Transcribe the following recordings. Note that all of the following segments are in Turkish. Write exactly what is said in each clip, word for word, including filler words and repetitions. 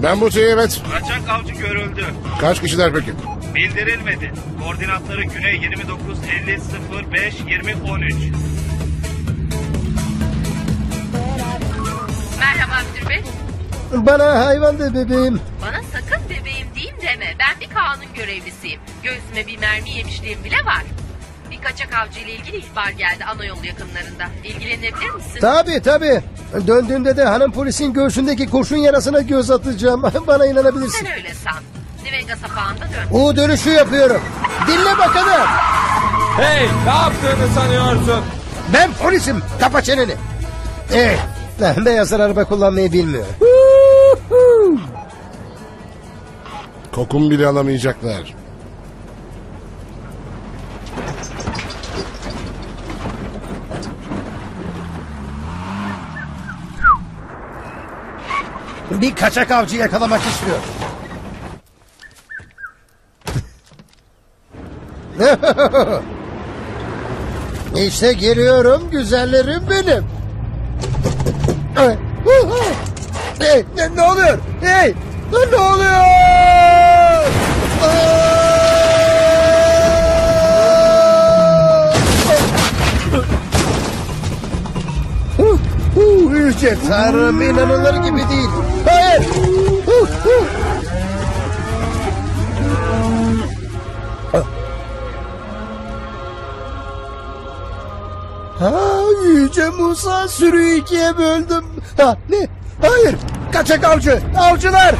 Ben bu şeyi evet. Kaçak avcı görüldü. Kaç kişiler peki? Bildirilmedi. Koordinatları Güney yirmi dokuz elli sıfır beş yirmi on üç. Merhaba müdür bey. Bana hayvan de bebeğim. Bana sakın bebeğim diyeyim deme. Ben bir kanun görevlisiyim. Göğsüme bir mermi yemişliğim bile var. Bir kaçak avcı ile ilgili ihbar geldi ana yol yakınlarında. İlgilenebilir misin? Tabii tabii. Döndüğümde de hanım polisin göğsündeki kurşun yarasına göz atacağım. Bana inanabilirsin. Sen öyle san. Nivega sapağında dön. U dönüşü yapıyorum. Dinle bakalım. Hey, ne yaptığını sanıyorsun? Ben polisim. Kapa çeneni. Eh, beyazlar araba kullanmayı bilmiyor. Kokum bile alamayacaklar. Bir kaçak avcı yakalamak istiyor. İşte geliyorum güzellerim benim. Hey, ne, ne oluyor? Hey, ne oluyor? Yüce Tanrım, inanılır gibi değil. Hayır. Ha, Yüce Musa, sürüyü ikiye böldüm. Ha, ne? Hayır. Kaçak avcı. Avcılar.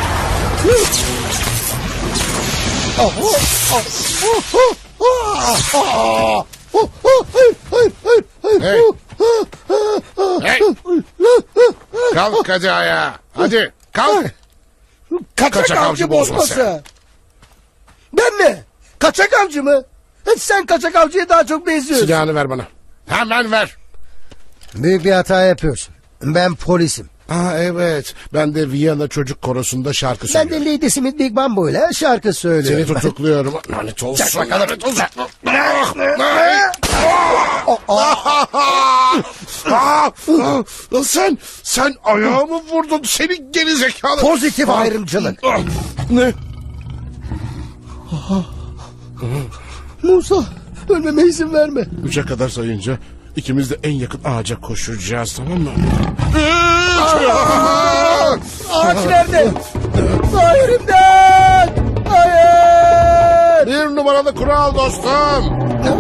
Hayır, hayır, hayır, hayır. Hey. Hey. Kalk hadi ayağa. Hadi kalk. Kaçak, Kaçak avcı, avcı bozması. bozması. Ben mi? Kaçak avcı mı? Sen kaçak avcıya daha çok benziyorsun. Silahını ver bana. Hemen ver. Büyük bir hata yapıyorsun. Ben polisim. Aa evet. Ben de Viyana Çocuk Korosu'nda şarkı Ben söylüyorum. de Lady Smith Big Bamboo ile şarkı söylüyorum. Seni tutukluyorum. Lanet olsun. Çak bakalım. Lanet olsun. Sen, sen ayağımı vurdun. Seni geri zekalı. Pozitif ayrımcılık. Ne? Musa, ölmeme izin verme. Üçe kadar sayınca ikimiz de en yakın ağaca koşacağız, tamam mı? Ağaç nerede? Hayır, imdat! Hayır! Bir numaralı kural dostum.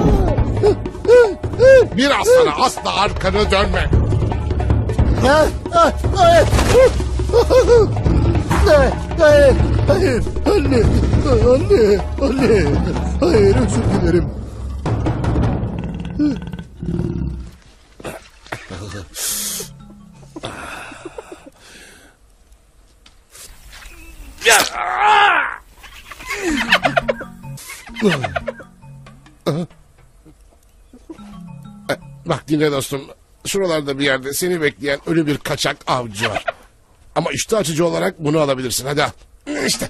Bir aslana asla arkanı dönme. Ha, ha, hayır! Hayır, hayır, hayır, anne, anne, anne, hayır, özür dilerim. Bak dinle dostum. Şuralarda bir yerde seni bekleyen ölü bir kaçak avcı var. Ama iştah açıcı olarak bunu alabilirsin. Hadi al. İşte.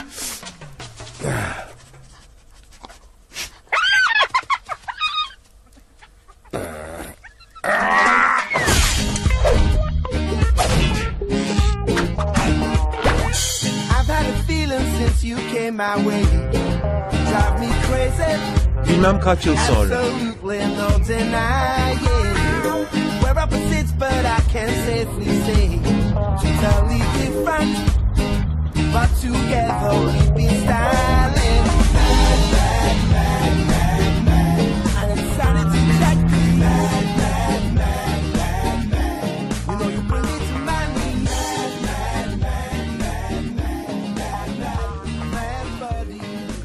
I've had a feeling since you came my way. Drive me crazy. Bilmem kaç yıl sonra. Absolutely no denying. We're opposites, but I can safely say totally different. But together we've been styling. Mad, mad, mad, mad, mad. And I'm starting to check. Mad, mad, mad, mad, mad. You know you bring me to my knees. Mad, mad, mad, mad, mad, mad, mad bodies.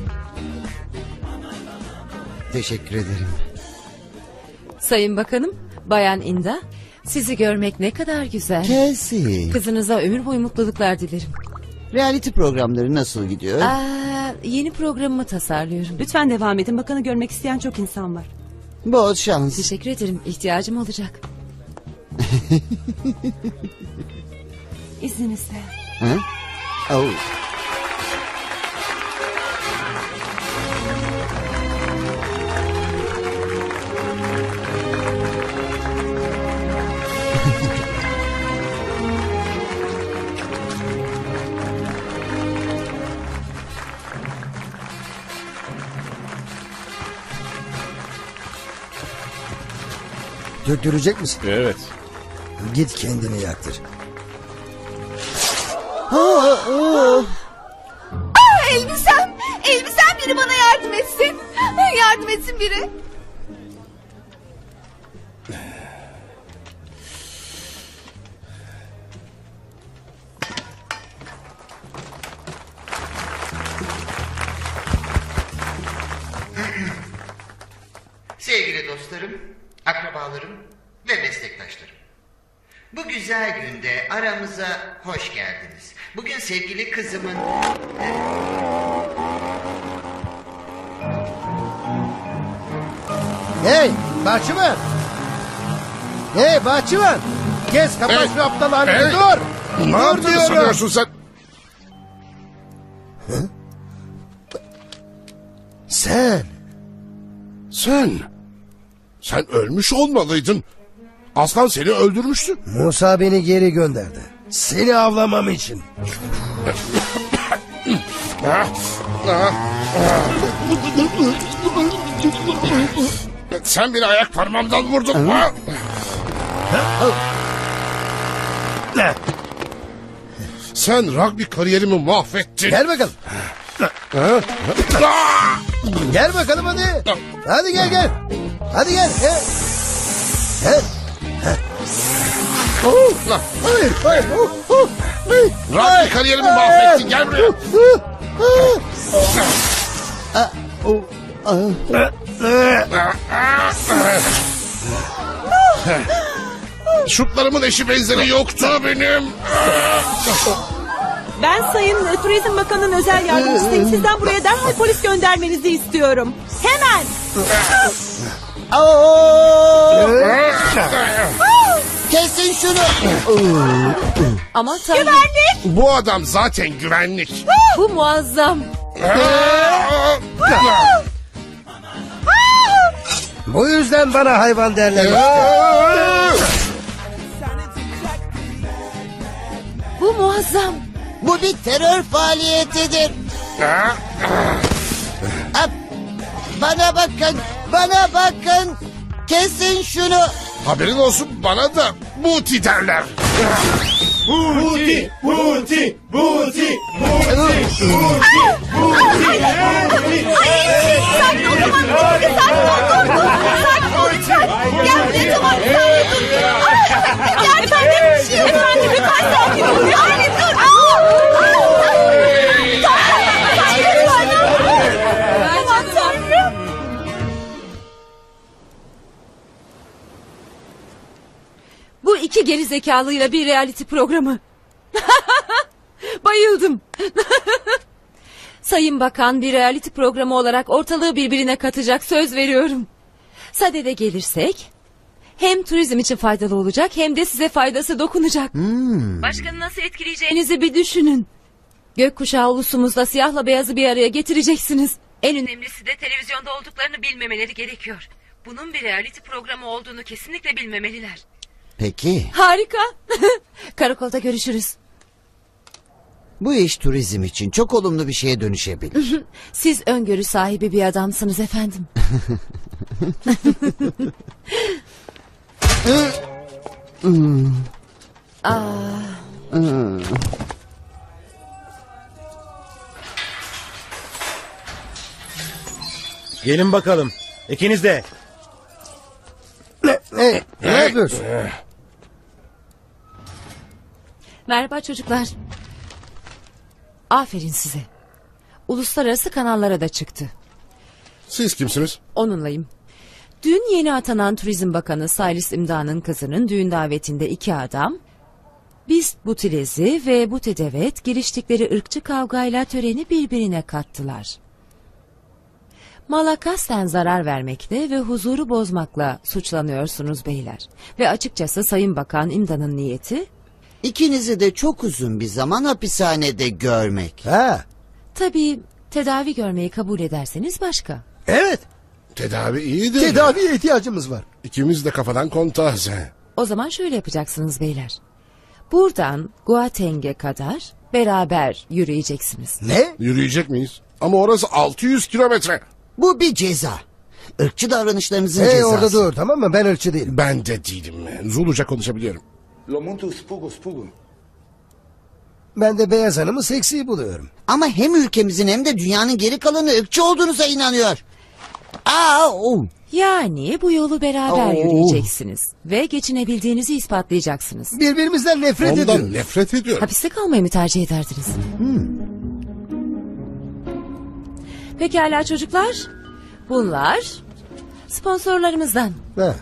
Teşekkür ederim. Sayın Bakanım, Bayan Inda, sizi görmek ne kadar güzel. Casey, Kızınıza ömür boyu mutluluklar dilerim. reality programları nasıl gidiyor? Aa, yeni programımı tasarlıyorum. Lütfen devam edin. Bakanı görmek isteyen çok insan var. Bol şans. Teşekkür ederim. İhtiyacım olacak. İzninizle. Hı? Oh. Döktürecek misin? Evet. Git kendini yaktır. Elbisem! Elbisem, biri bana yardım etsin. Yardım etsin biri. Sevgili dostlarım, akrabalarım ve meslektaşlarım. Bu güzel günde aramıza hoş geldiniz. Bugün sevgili kızımın... Hey bahçıvan. Hey bahçıvan. Kes kapat Hey, şu aptal halini hey. dur. Ne Dur yaptığını diyorum. sanıyorsun sen? Sen. Sen. Sen ölmüş olmalıydın. Aslan seni öldürmüştü. Musa beni geri gönderdi. Seni avlamam için. Sen beni ayak parmağımdan vurdun. Ha? Sen rugby kariyerimi mahvettin. Gel bakalım. Ha? Gel bakalım hadi. Hadi gel gel. Hadi gel. Gel. Gel. Oh, hayır hayır. Oh, oh, hayır. Rugby kariyerimi mahvettin. Gel buraya. Ah, oh, ah. Şutlarımın eşi benzeri yoktu benim. Ben Sayın e, Turizm Bakanı'nın özel yardımcısıyım. Sizden buraya derhal polis göndermenizi istiyorum. Hemen. Kesin şunu. Ama tanrım, Güvenlik. Bu adam zaten güvenlik. bu muazzam. Bu yüzden bana hayvan derler işte. Bu muazzam. Bu bir terör faaliyetidir. Ah, bana bakın. Bana bakın. Kesin şunu. Haberin olsun, bana da Buti derler. Buti, Buti, Buti, Buti, Sakin ol, tamam. Sakin ol, dur, dur. Sakin ol, lütfen. Gel buraya, tamam. Sakin ol. Gel efendim. Efendim, lütfen sakin ol. Yani dur. Aa! Aman Tanrım. Bu iki geri zekalıyla bir reality programı. Bayıldım. Sayın Bakan bir reality programı olarak ortalığı birbirine katacak, söz veriyorum. Sadede gelirsek hem turizm için faydalı olacak hem de size faydası dokunacak. Hmm. Başkanı nasıl etkileyeceğinizi bir düşünün. Gökkuşağı ulusumuzla siyahla beyazı bir araya getireceksiniz. En önemlisi de televizyonda olduklarını bilmemeleri gerekiyor. Bunun bir reality programı olduğunu kesinlikle bilmemeliler. Peki. Harika. Karakolda görüşürüz. Bu iş turizm için çok olumlu bir şeye dönüşebilir. Siz öngörü sahibi bir adamsınız efendim. Aa. Gelin bakalım. İkiniz de. Ne, ne, ne yapıyorsun? Merhaba çocuklar. Aferin size. Uluslararası kanallara da çıktı. Siz kimsiniz? Onunlayım. Dün yeni atanan Turizm Bakanı Saylis İmda'nın kızının düğün davetinde iki adam, Bist Butilezi ve Butedevet giriştikleri ırkçı kavgayla töreni birbirine kattılar. Mala kasten zarar vermekle ve huzuru bozmakla suçlanıyorsunuz beyler. Ve açıkçası Sayın Bakan İmda'nın niyeti... İkinizi de çok uzun bir zaman hapishanede görmek. Ha, Tabii tedavi görmeyi kabul ederseniz başka. evet. Tedavi iyidir. Tedaviye ihtiyacımız var. İkimiz de kafadan kontağız. O zaman şöyle yapacaksınız beyler. Buradan Guateng'e kadar beraber yürüyeceksiniz. Ne? Yürüyecek miyiz? Ama orası altı yüz kilometre. Bu bir ceza. Irkçı davranışlarınızın Hey cezası. orada dur, tamam mı? Ben ırkçı değilim. Ben de değilim. Zuluca konuşabiliyorum. Ben de beyaz hanımı seksi buluyorum. Ama hem ülkemizin hem de dünyanın geri kalanı ırkçı olduğunuza inanıyor. Aa, oh. Yani bu yolu beraber Oo. yürüyeceksiniz ve geçinebildiğinizi ispatlayacaksınız. Birbirimizden nefret Ondan ediyoruz. nefret ediyorum. Hapiste kalmayı mı tercih ederdiniz? Pekala çocuklar. Bunlar sponsorlarımızdan. Ha.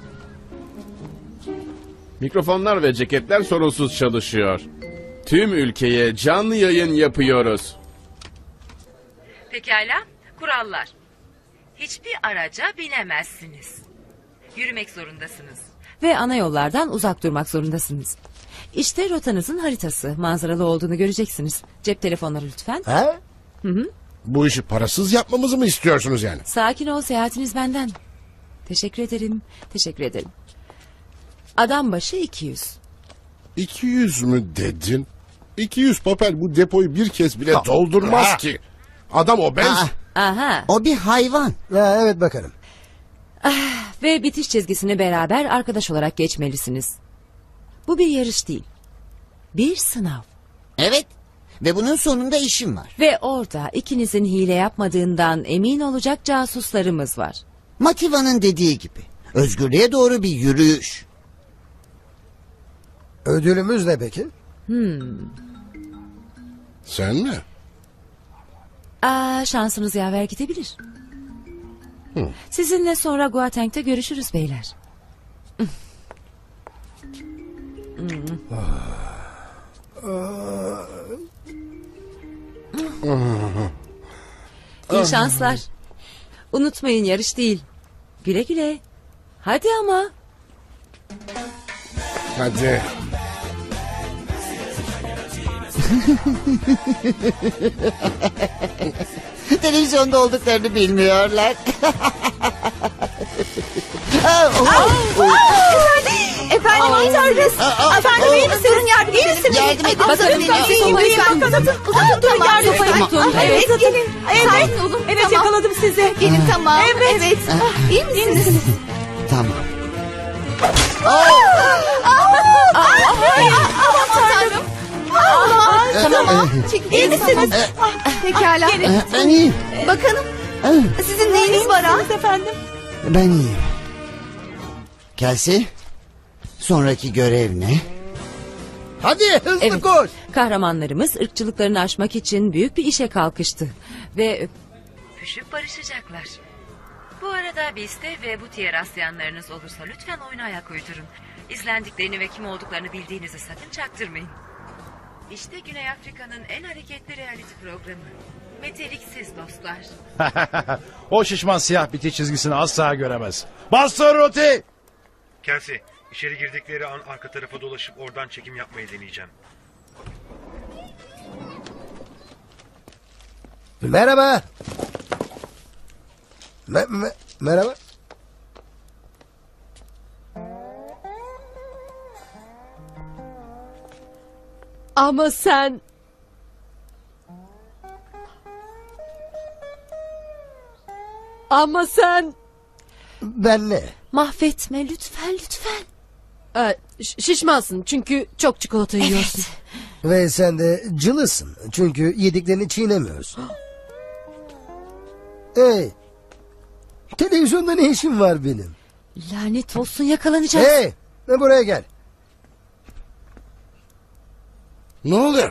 Mikrofonlar ve ceketler sorunsuz çalışıyor. Tüm ülkeye canlı yayın yapıyoruz. Pekala, kurallar. Hiçbir araca binemezsiniz. Yürümek zorundasınız. Ve ana yollardan uzak durmak zorundasınız. İşte rotanızın haritası. Manzaralı olduğunu göreceksiniz. Cep telefonları lütfen. Ha? Hı hı. Bu işi parasız yapmamızı mı istiyorsunuz yani? Sakin ol, seyahatiniz benden. Teşekkür ederim. Teşekkür ederim. Adam başı iki yüz. iki yüz mü dedin? iki yüz papel bu depoyu bir kez bile doldurmaz Ha. ki. Adam obez. Aa, Aha. o bir hayvan. Ha, evet bakarım. Ve bitiş çizgisini beraber arkadaş olarak geçmelisiniz. Bu bir yarış değil. Bir sınav. Evet. Ve bunun sonunda işim var. Ve orada ikinizin hile yapmadığından emin olacak casuslarımız var. Mativa'nın dediği gibi. Özgürlüğe doğru bir yürüyüş. Ödülümüz ne peki? Hmm. Sen mi? Aa, şansınız yaver gidebilir. Hı. Sizinle sonra Guateng'de görüşürüz beyler. İyi şanslar. Unutmayın yarış değil. Güle güle. Hadi ama. Hadi. Televizyonda olduklarını bilmiyorlar. Efendim aman tanrım. Efendim iyi misiniz? Durun yardım edin. İyi misiniz? Yardım edin. Bakın ben iyiyim. Uzatın. Uzatın durun yardım edin. Tamam. Evet gelin. Sakin olun. Evet yakaladım sizi. Gelin tamam. Evet. Evet. İyi misiniz? Tamam. Aman tanrım. Tamam. İyi misiniz? Pekala. Ben iyiyim. Bakalım. Sizin neyiniz var ha? Efendim. Ben iyiyim. Kelsey, sonraki görev ne? Hadi hızlı Evet. koş. Kahramanlarımız ırkçılıklarını aşmak için büyük bir işe kalkıştı. Ve öpüşüp barışacaklar. Bu arada Beast'e ve Buti'ye rastlayanlarınız olursa lütfen oyuna ayak uydurun. İzlendiklerini ve kim olduklarını bildiğinizi sakın çaktırmayın. İşte Güney Afrika'nın en hareketli reality programı. Meteliksiz dostlar. O şişman siyah bitiş çizgisini asla göremez. Bastır Roti! Kelsey, içeri girdikleri an arka tarafa dolaşıp oradan çekim yapmayı deneyeceğim. Merhaba. Me- me- merhaba. Ama sen... Ama sen... Ben ne? Mahvetme lütfen lütfen. Ee, ş- şişmansın çünkü çok çikolata yiyorsun. Ve sen de cılısın. Çünkü yediklerini çiğnemiyorsun. Hey. Televizyonda ne işim var benim? Lanet olsun yakalanacağız. Hey. Ne buraya gel. Ne oluyor?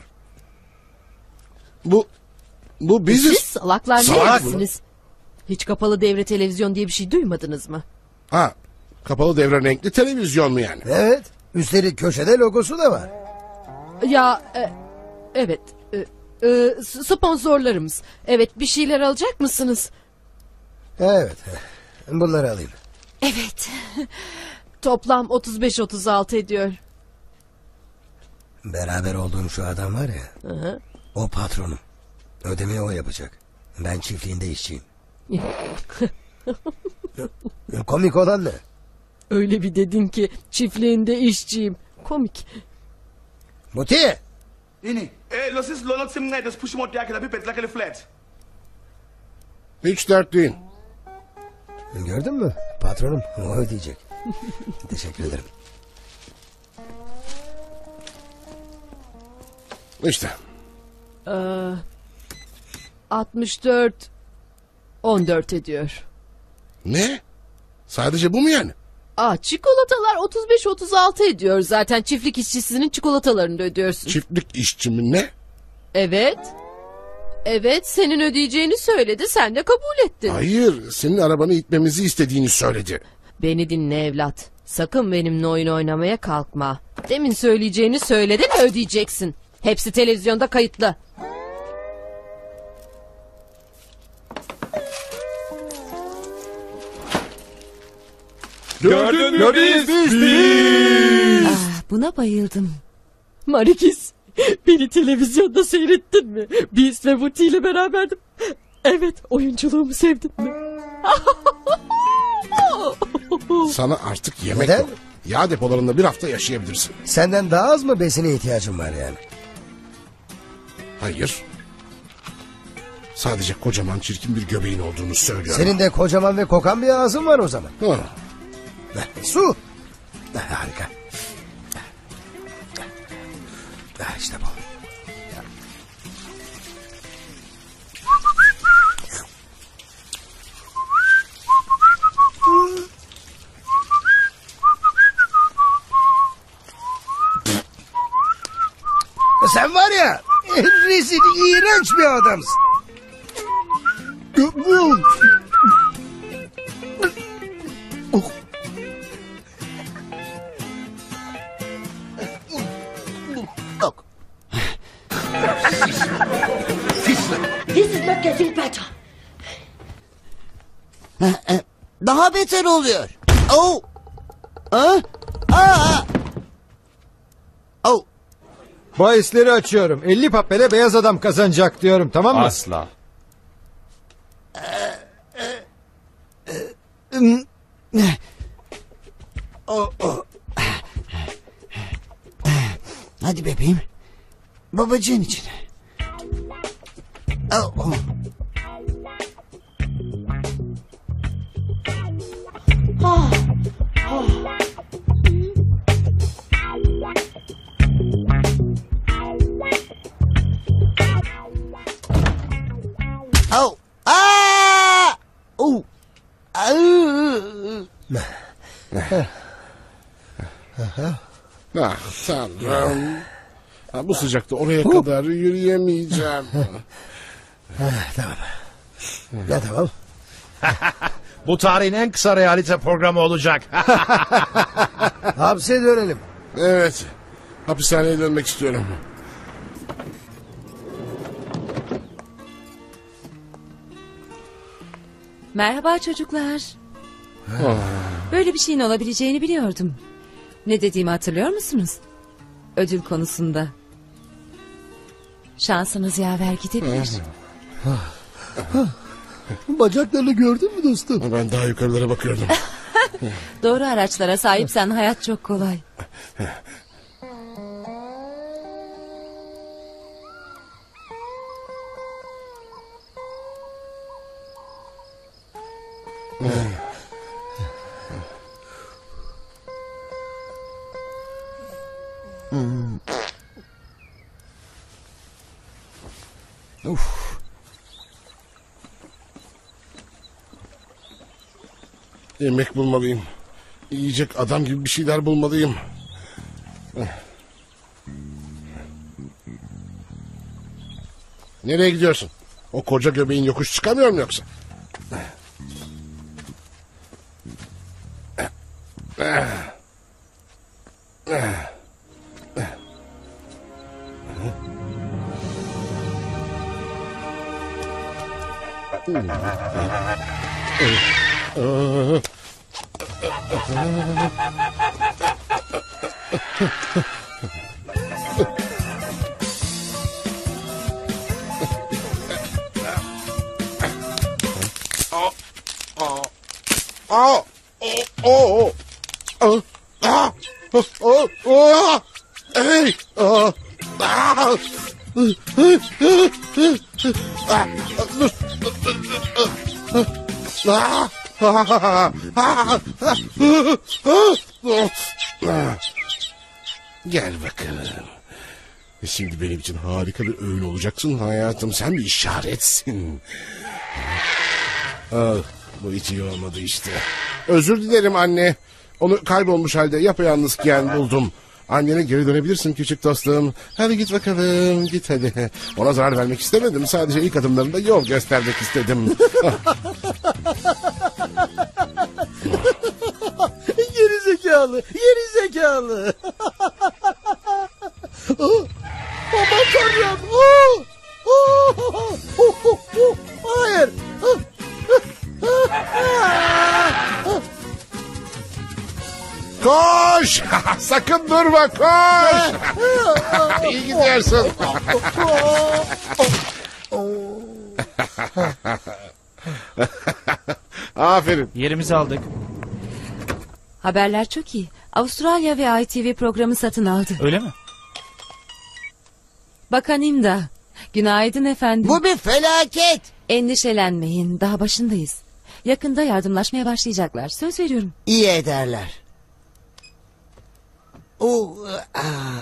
Bu bu biziz. Siz salaklar Salak mı? neredesiniz? Hiç kapalı devre televizyon diye bir şey duymadınız mı? Ha, kapalı devre renkli televizyon mu yani? Evet. Üstelik köşede logosu da var. Ya e, evet e, e, s- sponsorlarımız. Evet bir şeyler alacak mısınız? Evet. Bunları alayım. Evet. Toplam otuz beş otuz altı ediyor. Beraber olduğum şu adam var ya. Hı hı. O patronum. Ödemeyi o yapacak. Ben çiftliğinde işçiyim. Komik olan ne? Öyle bir dedin ki çiftliğinde işçiyim. Komik. Muti! Ini. Eh, los is lo sim ngai push mo dia que la pipet la que le flat. Hiç dert değil. Gördün mü? Patronum o ödeyecek. Teşekkür ederim. İşte. Ee, altmış dört on dört ediyor. Ne? Sadece bu mu yani? Aa, çikolatalar otuz beş otuz altı ediyor. Zaten çiftlik işçisinin çikolatalarını da ödüyorsun. Çiftlik işçi mi ne? Evet. Evet, senin ödeyeceğini söyledi, sen de kabul ettin. Hayır, senin arabanı itmemizi istediğini söyledi. Beni dinle evlat. Sakın benimle oyun oynamaya kalkma. Demin söyleyeceğini söyledin, ödeyeceksin. Hepsi televizyonda kayıtlı. Gördün mü biz? Biz, Ah, buna bayıldım. Marikis, beni televizyonda seyrettin mi? Biz ve Vuti ile beraberdim. Evet, oyunculuğumu sevdin mi? Sana artık yemek Neden? yok. Yağ depolarında bir hafta yaşayabilirsin. Senden daha az mı besine ihtiyacın var yani? Hayır. Sadece kocaman çirkin bir göbeğin olduğunu söylüyorum. Senin de kocaman ve kokan bir ağzın var o zaman. Ha. Su. Harika. İşte bu. Sen var ya, rezil, iğrenç bir adamsın. This is not getting better. Daha beter oluyor. Oh. Ha? Aa. Oh. Bahisleri açıyorum. elli papele beyaz adam kazanacak diyorum, tamam mı? Asla. Oh, oh. Hadi bebeğim. Babacığın için. Oh, oh. Ah, ah. Oh. Ah! Oh. Ah! Ah, Tanrım. Ha, bu sıcakta oraya kadar yürüyemeyeceğim. Tamam. Ya tamam. Bu tarihin en kısa realite programı olacak. Hapse dönelim. Evet. Hapishaneye dönmek istiyorum. Merhaba çocuklar. Böyle bir şeyin olabileceğini biliyordum. Ne dediğimi hatırlıyor musunuz? Ödül konusunda. Şansınız yaver gidebilir. Bacaklarını gördün mü dostum? Ben daha yukarılara bakıyordum. Doğru araçlara sahipsen hayat çok kolay. Hmm. Uf. Yemek bulmalıyım. Yiyecek adam gibi bir şeyler bulmalıyım. Nereye gidiyorsun? O koca göbeğin yokuş çıkamıyor mu yoksa? Oh, oh, oh, ah, oh, oh, hey, ah, ah, dur, ah, Gel bakalım. Şimdi benim için harika bir öğün olacaksın hayatım. Sen bir işaretsin. Ah, bu hiç iyi olmadı işte. Özür dilerim anne. Onu kaybolmuş halde yapayalnızken buldum. Annene geri dönebilirsin küçük dostum. Hadi git bakalım, git hadi. Ona zarar vermek istemedim. Sadece ilk adımlarında yol göstermek istedim. Geri zekalı, geri zekalı. Oh, aman tanrım. Oh, oh, oh, oh, oh, oh. Hayır. Koş! Sakın durma, koş! İyi gidiyorsun. Aferin. Yerimizi aldık. Haberler çok iyi. Avustralya ve I T V programı satın aldı. Öyle mi? Bakan İmda. Günaydın efendim. Bu bir felaket. Endişelenmeyin, daha başındayız. Yakında yardımlaşmaya başlayacaklar. Söz veriyorum. İyi ederler. O, aa.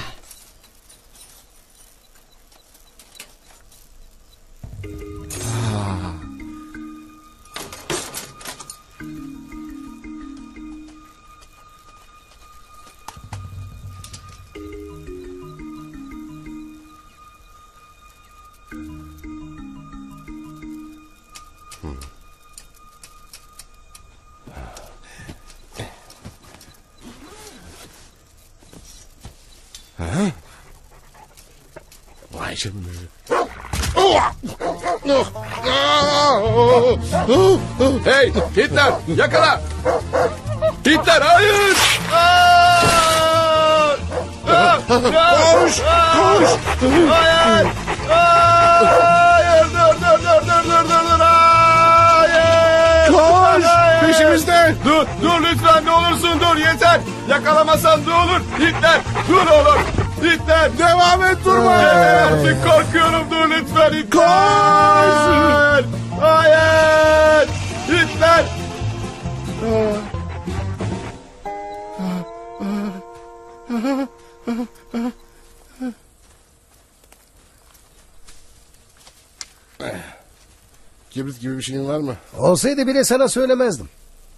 Ha? Vay canına. Hey Hitler yakala. Hitler hayır. Koş, koş. Hayır. Hayır dur dur dur dur dur dur dur. Hayır. Koş. Peşimizde. Dur dur lütfen ne olursun dur yeter. Yakalamasan ne olur. Hitler dur oğlum. Hitler. Devam et durma. Yeter artık korkuyorum dur lütfen Hitler. Hayır. Hayır. Hitler. Kibrit gibi bir şeyin var mı? Olsaydı bile sana söylemezdim.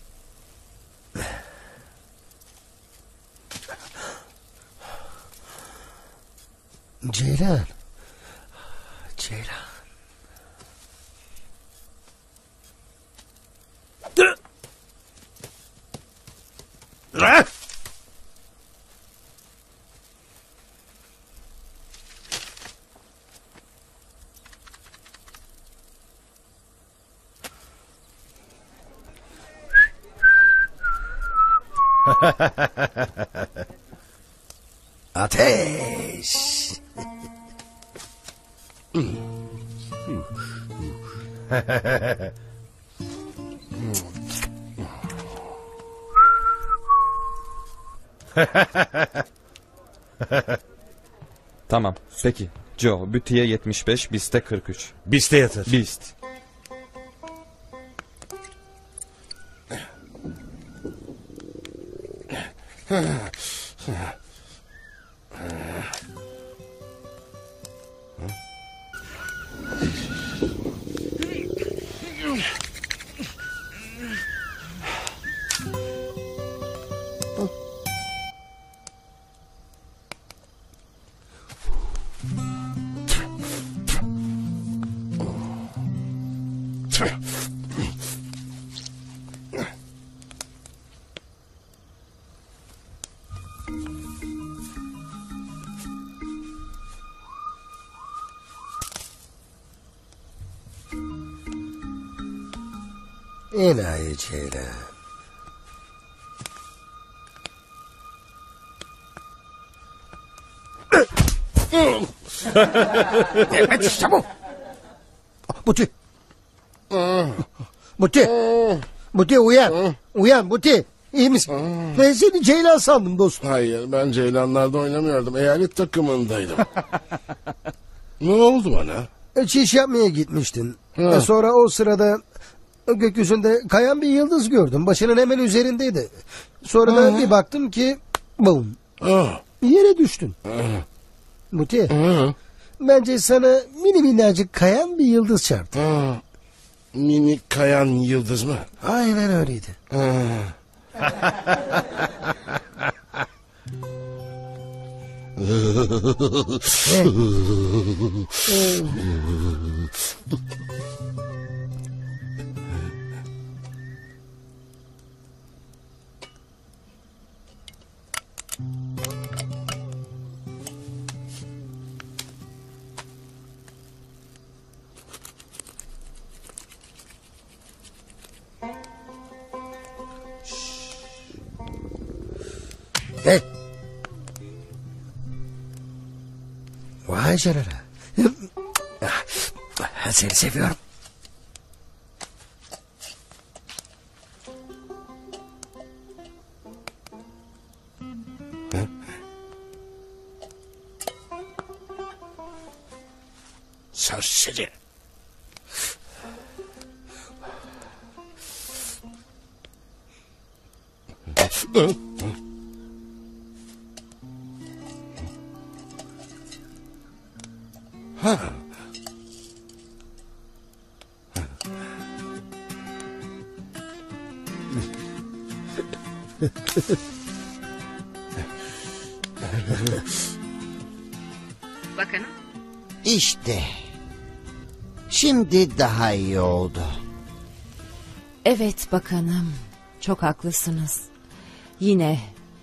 Ceylan. Ceylan. Ateş. Tamam peki. Joe Bütü'ye yetmiş beş, Bist'e kırk üç. Bist'e yatır. Bist. İlahi Ceylan. Evet çabuk. Buti. Buti. Buti uyan. Uyan Buti. İyi misin? Ben seni Ceylan sandım dostum. Hayır ben Ceylanlar'da oynamıyordum. Eyalet takımındaydım. Ne oldu bana? Çiş yapmaya gitmiştin. Ha. Sonra o sırada Gökyüzünde kayan bir yıldız gördüm. Başının hemen üzerindeydi. Sonra da bir baktım ki bum. Yere düştün. Muti. Bence sana mini minnacık kayan bir yıldız çarptı. Mini kayan yıldız mı? Aynen öyleydi. Hey. Vay canına. Seni seviyorum. Serseri. Ha. Bakanım. İşte. Şimdi daha iyi oldu. Evet bakanım. Çok haklısınız. Yine.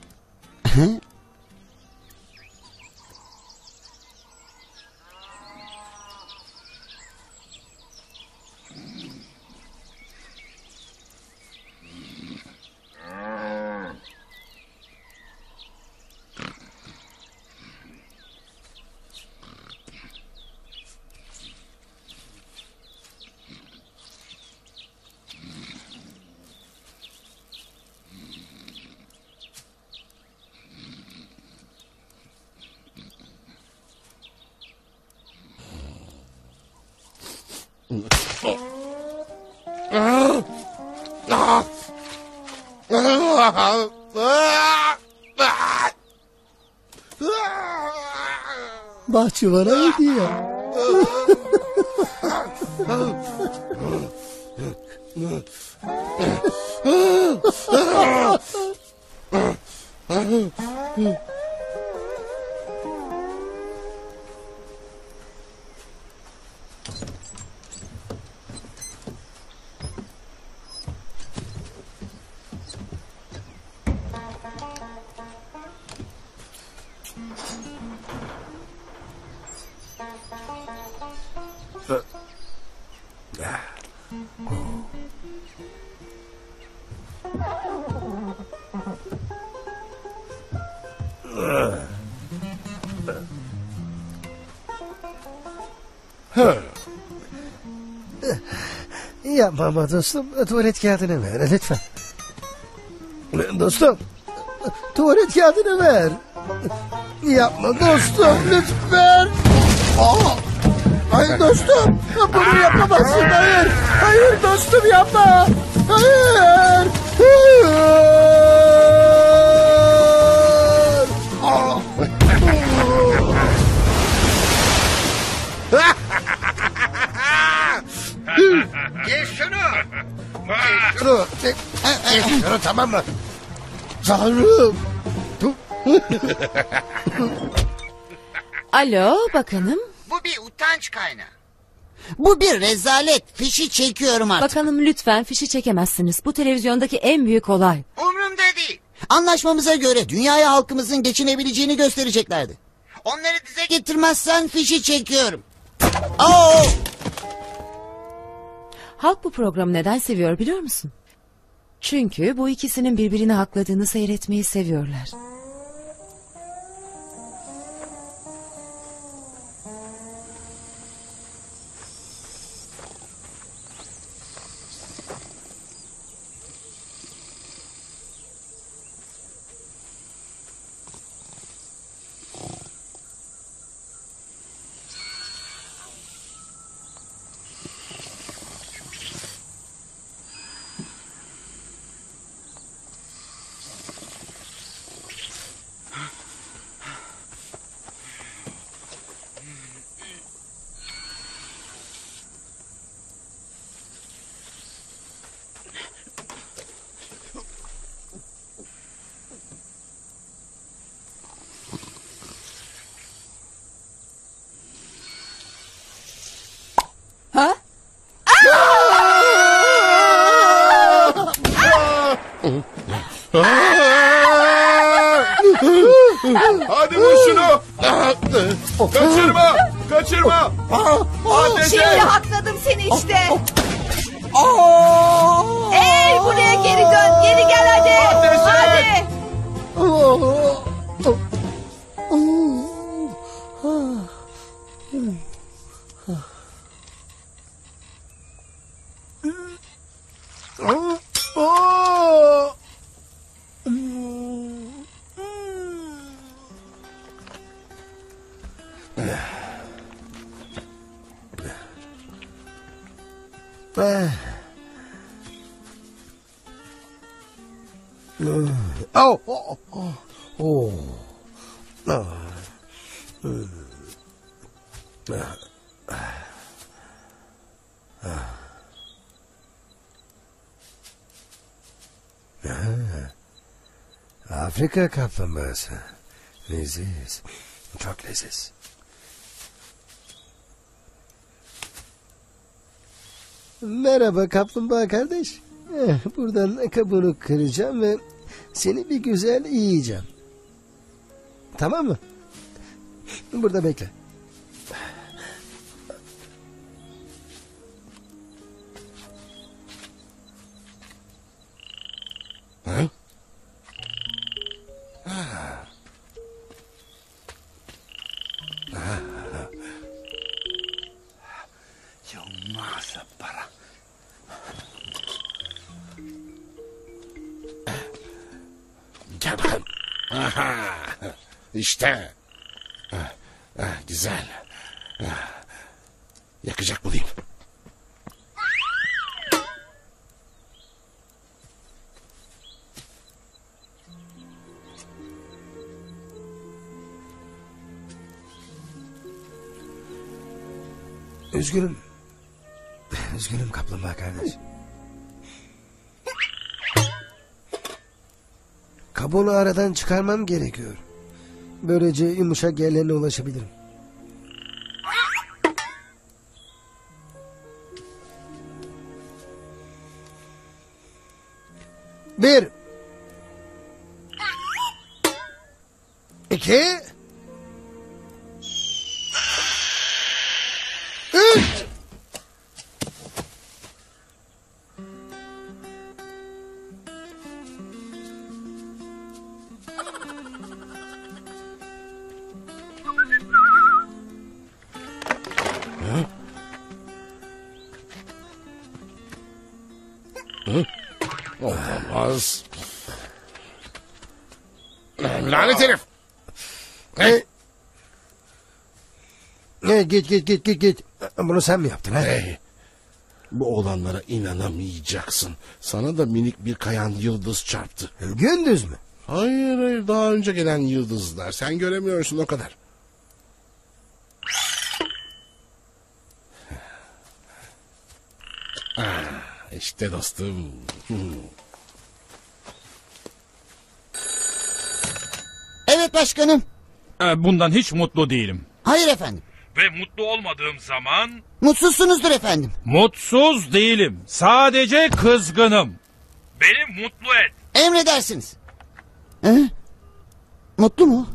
Bahçıvana hediye. Yapma ama dostum. Tuvalet kağıdını ver lütfen. Dostum. Tuvalet kağıdını ver. Yapma dostum lütfen. Aa! Hayır dostum. Bunu yapamazsın. Hayır. Hayır dostum yapma. Hayır. Hayır. Aa! Kes şunu. Şunu. Kes şunu tamam mı? Tanrım. Alo bakanım. Bu bir utanç kaynağı. Bu bir rezalet. Fişi çekiyorum artık. Bakanım lütfen fişi çekemezsiniz. Bu televizyondaki en büyük olay. Umrumda değil. Anlaşmamıza göre dünyaya halkımızın geçinebileceğini göstereceklerdi. Onları dize getirmezsen fişi çekiyorum. Oo! Halk bu programı neden seviyor biliyor musun? Çünkü bu ikisinin birbirini hakladığını seyretmeyi seviyorlar. Hadi vur şunu. Kaçırma. Kaçırma. Ateş Şimdi et. hakladım seni işte. Ey buraya geri dön. Geri gel hadi. Ateş et. Hadi. Oh, oh, oh, oh. Ah. Hmm. Ah. Ah. Ah. Afrika kaplumbağası. Leziz. Çok leziz. Merhaba kaplumbağa kardeş. Eh, buradan kabuğunu kıracağım ve seni bir güzel yiyeceğim. Tamam mı? Burada bekle. Ha? Masa para. Gel bakalım. Aha. İşte. Ah, ah, güzel. Ah. Yakacak bulayım. Üzgünüm. Üzgünüm kaplumbağa kardeş. Kabuğunu aradan çıkarmam gerekiyor. Böylece yumuşak yerlerine ulaşabilirim. Bir. İki. Üç. Hı? Olamaz. Lanet herif. Hey. Hey, git git git git git. Bunu sen mi yaptın ha? Hey. Bu olanlara inanamayacaksın. Sana da minik bir kayan yıldız çarptı. Gündüz mü? Hayır hayır, daha önce gelen yıldızlar. Sen göremiyorsun, o kadar. Ah, işte dostum. Evet başkanım. Bundan hiç mutlu değilim. Hayır efendim. Ve mutlu olmadığım zaman... Mutsuzsunuzdur efendim. Mutsuz değilim. Sadece kızgınım. Beni mutlu et. Emredersiniz. He? Mutlu mu?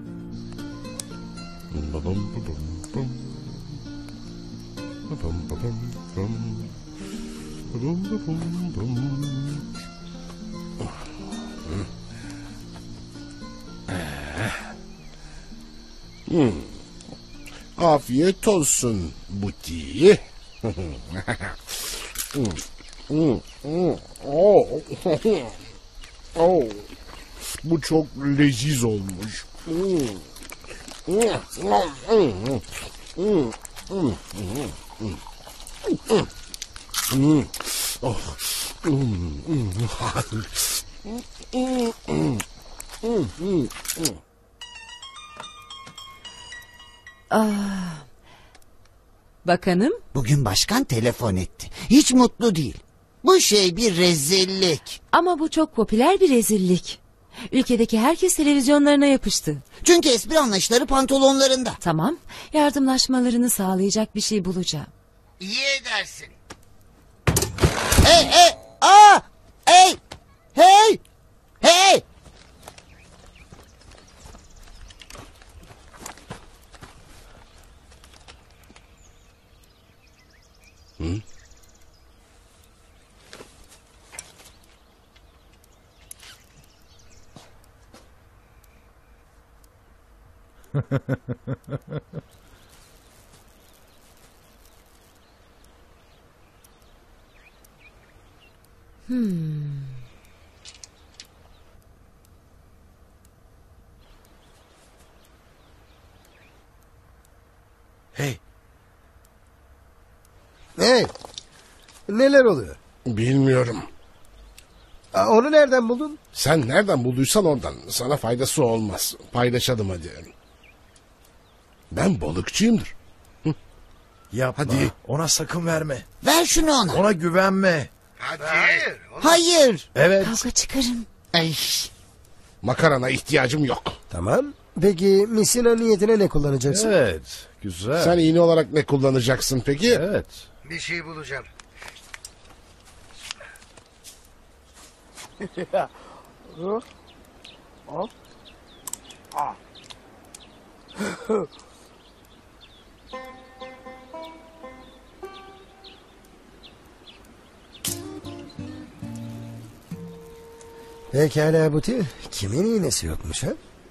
Hmm. Afiyet olsun Buti. Hmm, hmm, hmm. Oh. Oh. Bu çok leziz olmuş. Hmm. Hmm. Hmm. Hmm. Hmm. Hmm. Hmm. Oh. Hmm. Hmm. Hmm. Hmm. Hmm. Ah. Bakanım? Bugün başkan telefon etti. Hiç mutlu değil. Bu şey bir rezillik. Ama bu çok popüler bir rezillik. Ülkedeki herkes televizyonlarına yapıştı. Çünkü espri anlayışları pantolonlarında. Tamam, yardımlaşmalarını sağlayacak bir şey bulacağım. İyi edersin. Hey hey! Aa! Hey! Hey! Hey! Hı? Hmm. Hey. Hey. Neler oluyor? Bilmiyorum. Aa, onu nereden buldun? Sen nereden bulduysan oradan. Sana faydası olmaz. Paylaşalım hadi. Ben balıkçıyımdır. Yapma. Hadi. Ona sakın verme. Ver şunu ona. Ona güvenme. Hadi. Hayır. Hayır. Evet. Kavga çıkarın. Ay. Makarana ihtiyacım yok. Tamam. Peki misina niyetine ne kullanacaksın? Evet. Güzel. Sen iğne olarak ne kullanacaksın peki? Evet. Bir şey bulacağım. Pekala Buti. Kimin iğnesi yokmuş ha?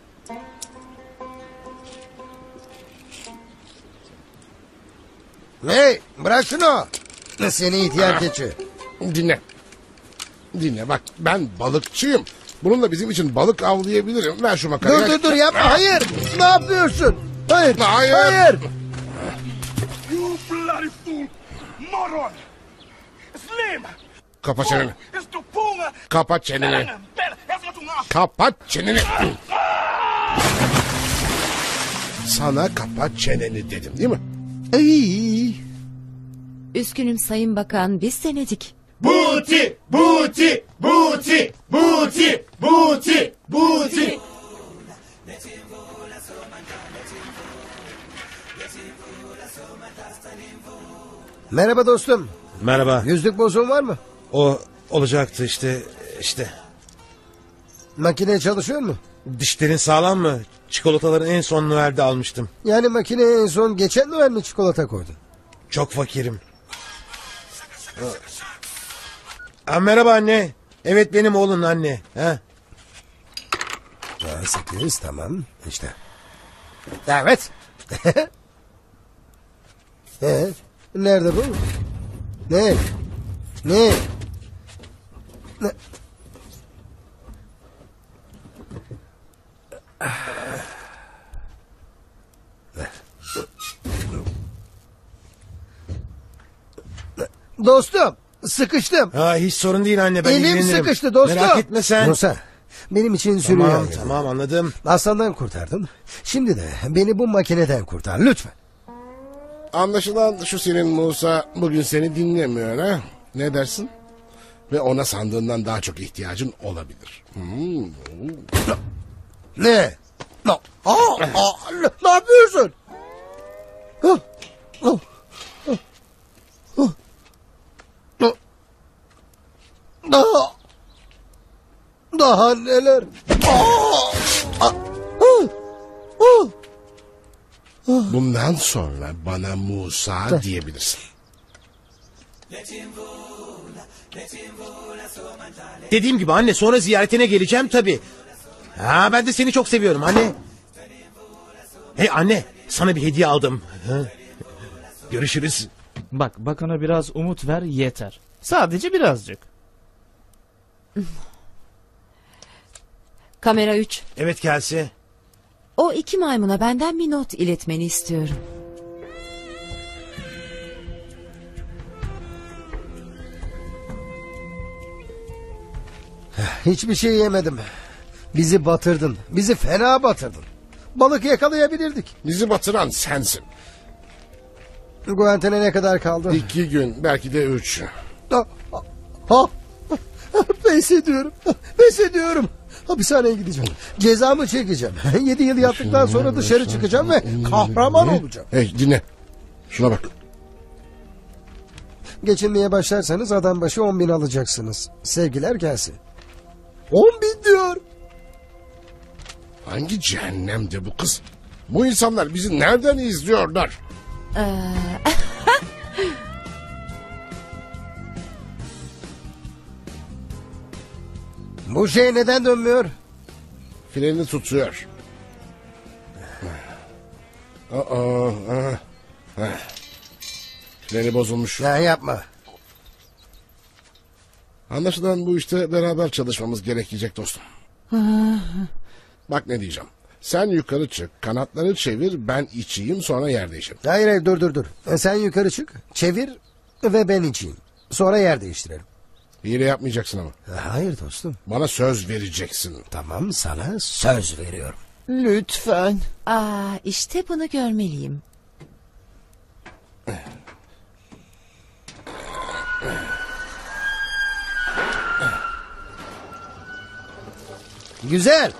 Hey, bırak şunu. Seni ihtiyar keçi. Dinle. Dinle bak, ben balıkçıyım. Bununla bizim için balık avlayabilirim. Ver şu makarayı. Dur dur dur yapma. Hayır. Ne yapıyorsun? Hayır. Hayır. Hayır. You bloody fool! Moron! Slim! Kapa çeneni. It's the punga! Kapa çeneni. Kapat çeneni. Sana kapat çeneni dedim değil mi? Ay. Üzgünüm Sayın Bakan, biz denedik. Buti, buti, buti, buti, buti, buti. Merhaba dostum. Merhaba. Yüzlük bozum var mı? O olacaktı işte, işte. Makine çalışıyor mu? Dişlerin sağlam mı? Çikolataları en son Noel'de almıştım. Yani makineye en son geçen Noel mi çikolata koydun? Çok fakirim. Aa, merhaba anne. Evet benim oğlun anne. Ha? Aa, sekiz tamam işte. Evet. ee, nerede bu? Ne? Ne? Ne? Dostum sıkıştım. Ha, hiç sorun değil anne, ben Elim ilgilenirim. sıkıştı dostum. Merak etme sen. Musa benim için sürüyor. Tamam tamam anladım. Aslandan kurtardın. Şimdi de beni bu makineden kurtar lütfen. Anlaşılan şu senin Musa bugün seni dinlemiyor ha? Ne dersin? Ve ona sandığından daha çok ihtiyacın olabilir. Hmm. Ne? No. Aa, aa, ne, ne yapıyorsun? Ah, ah, ah, ah, ah. Daha daha neler? Aa, ah, ah, ah. Bundan sonra bana Musa diyebilirsin. Dediğim gibi anne, sonra ziyaretine geleceğim tabii. Ha, ben de seni çok seviyorum anne. Hey anne, sana bir hediye aldım. Ha? Görüşürüz. Bak bakana biraz umut ver yeter. Sadece birazcık. Kamera üç. Evet Kelsey. O iki maymuna benden bir not iletmeni istiyorum. Hiçbir şey yemedim. Bizi batırdın. Bizi fena batırdın. Balık yakalayabilirdik. Bizi batıran sensin. Guantene ne kadar kaldı? İki gün, belki de üç. Ha, ha, pes ediyorum. Pes ediyorum. Hapishaneye gideceğim. Cezamı çekeceğim. Yedi yıl yattıktan sonra dışarı çıkacağım ve kahraman olacağım. Hey dinle. Şuna bak. Geçinmeye başlarsanız adam başı on bin alacaksınız. Sevgiler gelsin. On bin diyor. Hangi cehennemde bu kız? Bu insanlar bizi nereden izliyorlar? Ee, Bu şey neden dönmüyor? Freni tutuyor. Aa, aa, aa. Freni bozulmuş. Ya yapma. Anlaşılan bu işte beraber çalışmamız gerekecek dostum. Bak ne diyeceğim. Sen yukarı çık, kanatları çevir, ben içeyim, sonra yer değişelim. Hayır hayır dur dur dur. E, sen yukarı çık, çevir ve ben içeyim. Sonra yer değiştirelim. Hile yapmayacaksın ama. Hayır dostum. Bana söz vereceksin. Tamam, sana söz veriyorum. Lütfen. Aa, işte bunu görmeliyim. Güzel.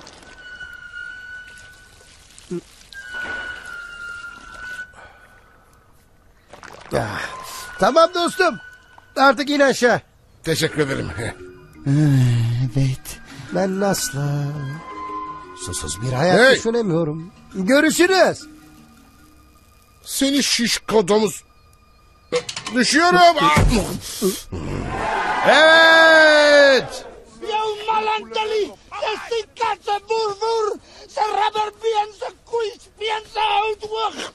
Ah, tamam dostum. Artık in aşağı. Teşekkür ederim. Evet. Ben asla susuz bir hayat Hey! düşünemiyorum. Görüşürüz. Seni şişko domuz. Düşüyorum. Evet. Yo malantali, este casa vur vur, se raber bien, se kuis bien, se outwak.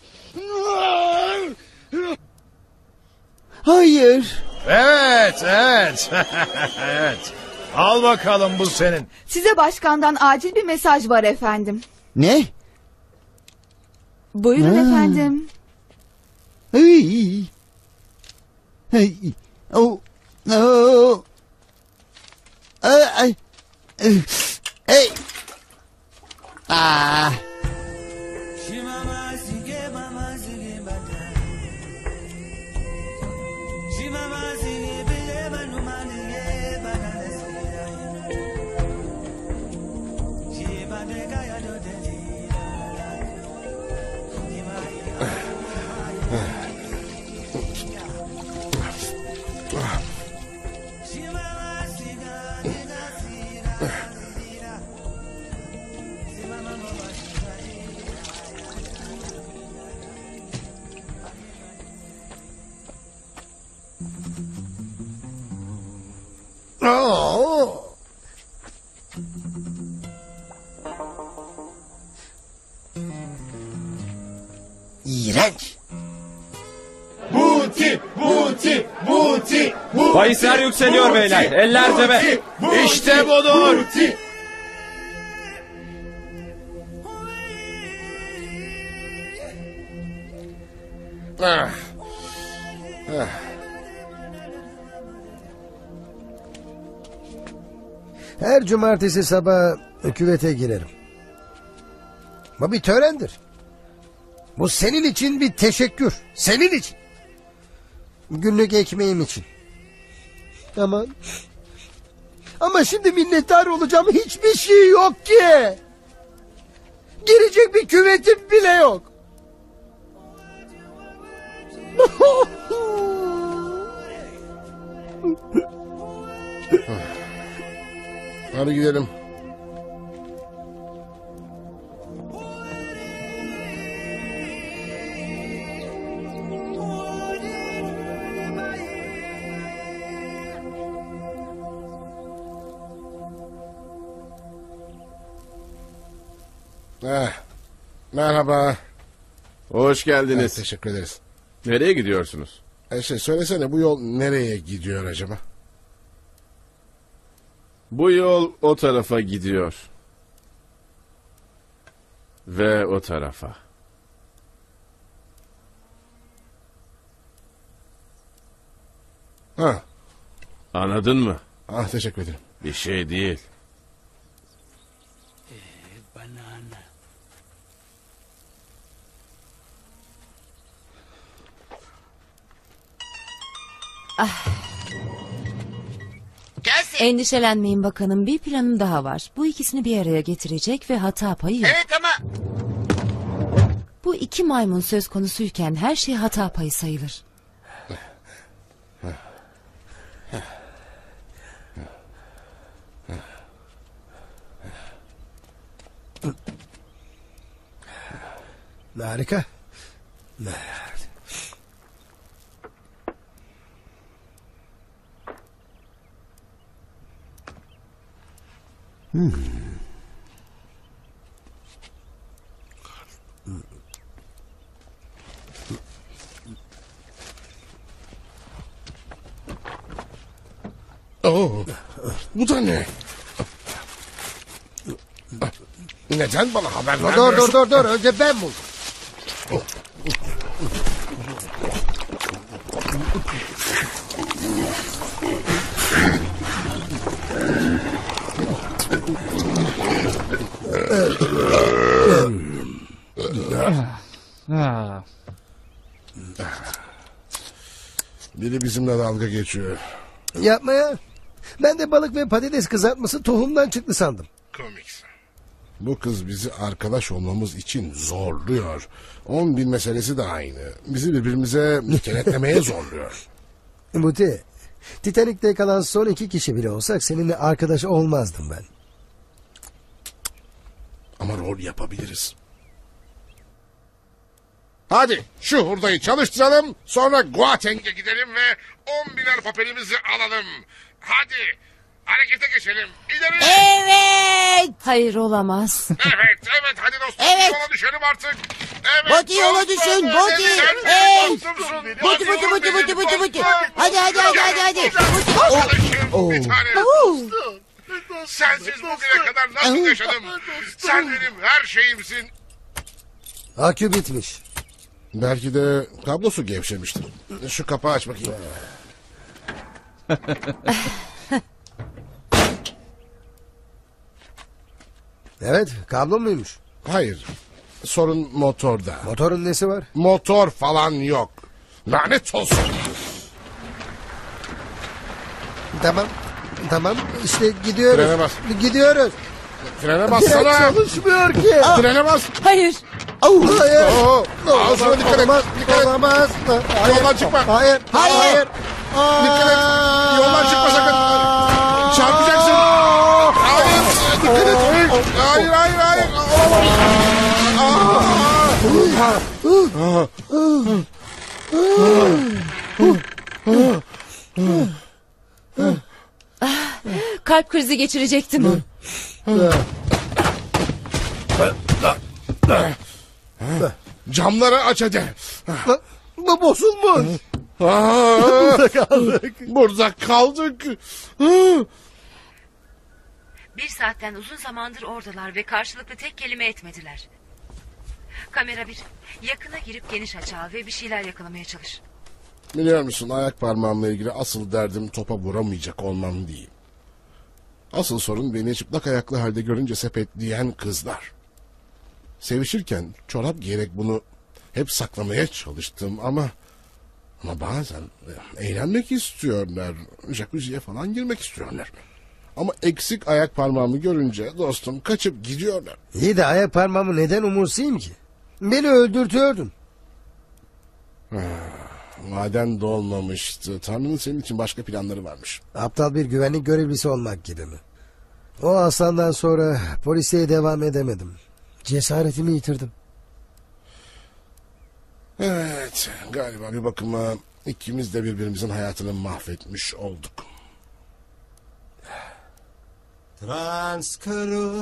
Hayır. Evet, evet. Evet. Al bakalım bu senin. Size başkandan acil bir mesaj var efendim. Ne? Buyurun Ha. efendim. Hey. Hey. Oh. No. Ay. Ay. Hey. Ah. Oo. İğrenç. Buti, buti, buti, buti. Bahisler yükseliyor beyler. Eller cebe. İşte budur. Ah. Ah. Her cumartesi sabah küvete girerim. Bu bir törendir. Bu senin için bir teşekkür. Senin için. Günlük ekmeğim için. Ama... Ama şimdi minnettar olacağım hiçbir şey yok ki. Girecek bir küvetim bile yok. Hadi gidelim. Eh, merhaba. Hoş geldiniz. Evet, teşekkür ederiz. Nereye gidiyorsunuz? E şey, söylesene bu yol nereye gidiyor acaba? Bu yol o tarafa gidiyor. Ve o tarafa. Ha. Anladın mı? Ah, teşekkür ederim. Bir şey değil. Ah. Endişelenmeyin bakanım, bir planım daha var. Bu ikisini bir araya getirecek ve hata payı yok. Evet ama... Bu iki maymun söz konusuyken her şey hata payı sayılır. Harika. Hmm. Oo, bu da ne? Neden bana haber Dur vermiyorsun? dur dur dur önce ben buldum. Ha. Biri bizimle dalga geçiyor. Yapma ya. Ben de balık ve patates kızartması tohumdan çıktı sandım. Komiksin. Bu kız bizi arkadaş olmamız için zorluyor. On bin meselesi de aynı. Bizi birbirimize kenetlemeye zorluyor. Muti, Titanik'te kalan son iki kişi bile olsak seninle arkadaş olmazdım ben. Ama rol yapabiliriz. Hadi şu hurdayı çalıştıralım, sonra Guateng'e gidelim ve on biner papelimizi alalım. Hadi harekete geçelim. İleri. Evet. Hayır olamaz. Evet evet hadi dostum Evet. yola düşelim artık. Evet. Boti yola dostum, düşün, evet, Boti. sen benim Hey. dostumsun. Boti, Hadi Boti, oğlum, Boti, benim Boti, Boti, Boti. dostum. Hadi, hadi, hadi, hadi, hadi. Boti. Arkadaşım, Oh. bir tane dostum. Sensiz bugüne kadar nasıl yaşadım? Sen benim her şeyimsin. Akü bitmiş. Belki de kablosu gevşemiştir. Şu kapağı aç bakayım. Evet, kablo muymuş? Hayır. Sorun motorda. Motorun nesi var? Motor falan yok. Lanet olsun. Tamam, tamam. İşte gidiyoruz. Frene bas. Gidiyoruz. Frene bassana. Çalışmıyor ki. Frene bas. Hayır. Oh, hayır. Oo, ağzına dikkat et. Olamaz, Dikkat et. olamaz. Hayır. Yoldan çıkma. Hayır, hayır. hayır. Dikkat et. Yoldan çıkma sakın. Çarpacaksın. Hayır. Dikkat et. Hayır hayır hayır. Kalp krizi geçirecektim. Camları aç hadi. Bu bozulmuş. Burada kaldık. Burada kaldık. Bir saatten uzun zamandır oradalar ve karşılıklı tek kelime etmediler. Kamera bir. Yakına girip geniş aç al ve bir şeyler yakalamaya çalış. Biliyor musun ayak parmağımla ilgili asıl derdim topa vuramayacak olmam değil. Asıl sorun beni çıplak ayaklı halde görünce sepetleyen kızlar. Sevişirken çorap giyerek bunu hep saklamaya çalıştım ama ama bazen eğlenmek istiyorlar. Jacuzziye falan girmek istiyorlar. Ama eksik ayak parmağımı görünce dostum kaçıp gidiyorlar. İyi de ayak parmağımı neden umursayayım ki? Beni öldürtüyordun. Maden dolmamıştı. Tanrı'nın senin için başka planları varmış. Aptal bir güvenlik görevlisi olmak gibi mi? O aslandan sonra polisiye devam edemedim. Cesaretimi yitirdim. Evet, galiba bir bakıma ikimiz de birbirimizin hayatını mahvetmiş olduk. Transkuru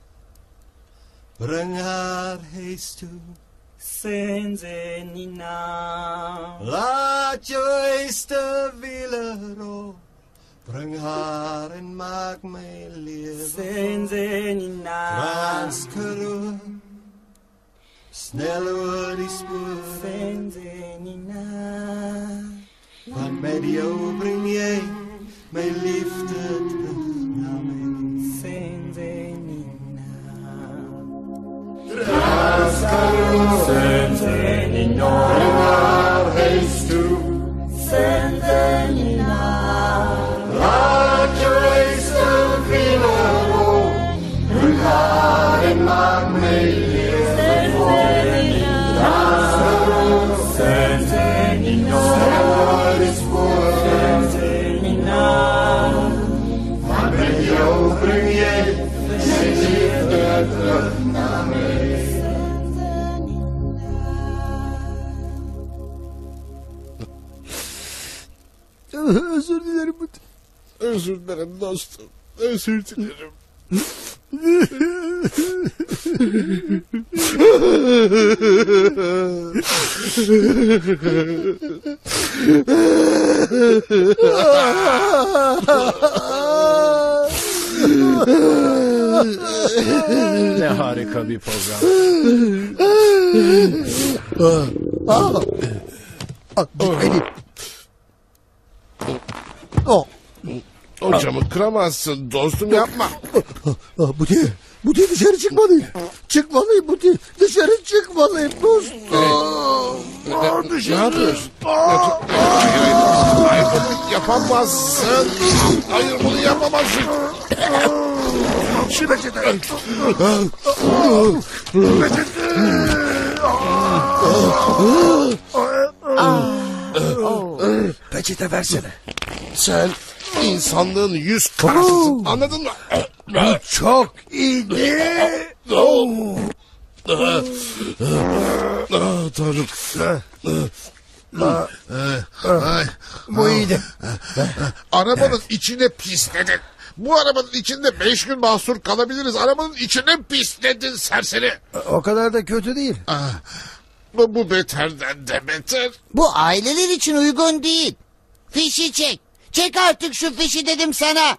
Brengar heistu Senzenina La joiste Villero Brengar en mag me lieve Senzenina Transkuru Snelle oor die spoor Senzenina Van medio bring jy my liefde terug na my Senzenina Transkaro Senzenina Brengar heistu Senzenina Laat jou huis te Villero Brengar en maak my lewe Transkaro Senzenina Snelle die spoor Senzenina Van met jou bring jy my liefde terug na my Özür dilerim. Özür dilerim dostum. Özür dilerim. Ne harika bir program. Aa! Aa, gitmedi. Oh. O camı kıramazsın dostum, yapma. Aa, Buti, Buti dışarı çıkmalıyım. Çıkmalıyım Buti. Dışarı çıkmalıyım dostum. Aa, Ne dışarı. yapıyorsun? Hayır, hayır, bunu yapamazsın. Hayır, bunu yapamazsın. Şu peçete. Peçete versene. Sen insanlığın yüz karasısın, anladın mı? Bu çok iyiydi. Oh. Ah, ah, Tanrım. Ay. Bu iyiydi. Arabanın içine pisledin. Bu arabanın içinde beş gün mahsur kalabiliriz. Arabanın içine pisledin serseri. O kadar da kötü değil. Ah, bu, bu beterden de beter. Bu aileler için uygun değil. Fişi çek. Çek artık şu fişi dedim sana.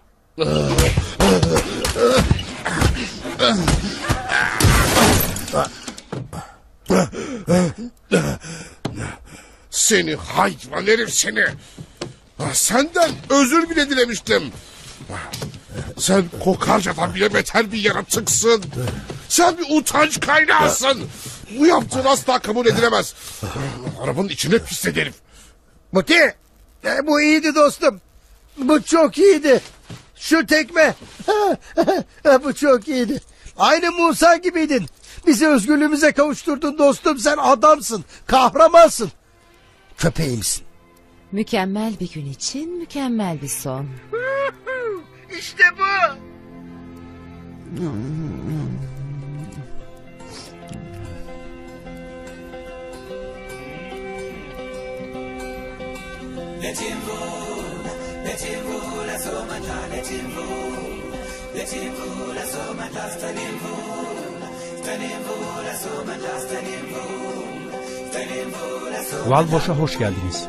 Seni hayvan herif seni. Ah, senden özür bile dilemiştim. Ah, sen kokarcadan bile beter bir yaratıksın. Sen bir utanç kaynağısın. Bu yaptığın asla kabul edilemez. Arabanın içine pisledi herif. Buti, e, bu iyiydi dostum. Bu çok iyiydi. Şu tekme. Bu çok iyiydi. Aynı Musa gibiydin. Bizi özgürlüğümüze kavuşturdun dostum. Sen adamsın. Kahramansın. Köpeğimsin. Mükemmel bir gün için mükemmel bir son. İşte bu. Let him fool, let him fool, I saw my God, let him fool. Let him fool, I saw my God, stand him fool. Stand him fool, I saw my God, stand him fool. Stand him fool, I saw my God. Valboş'a hoş geldiniz.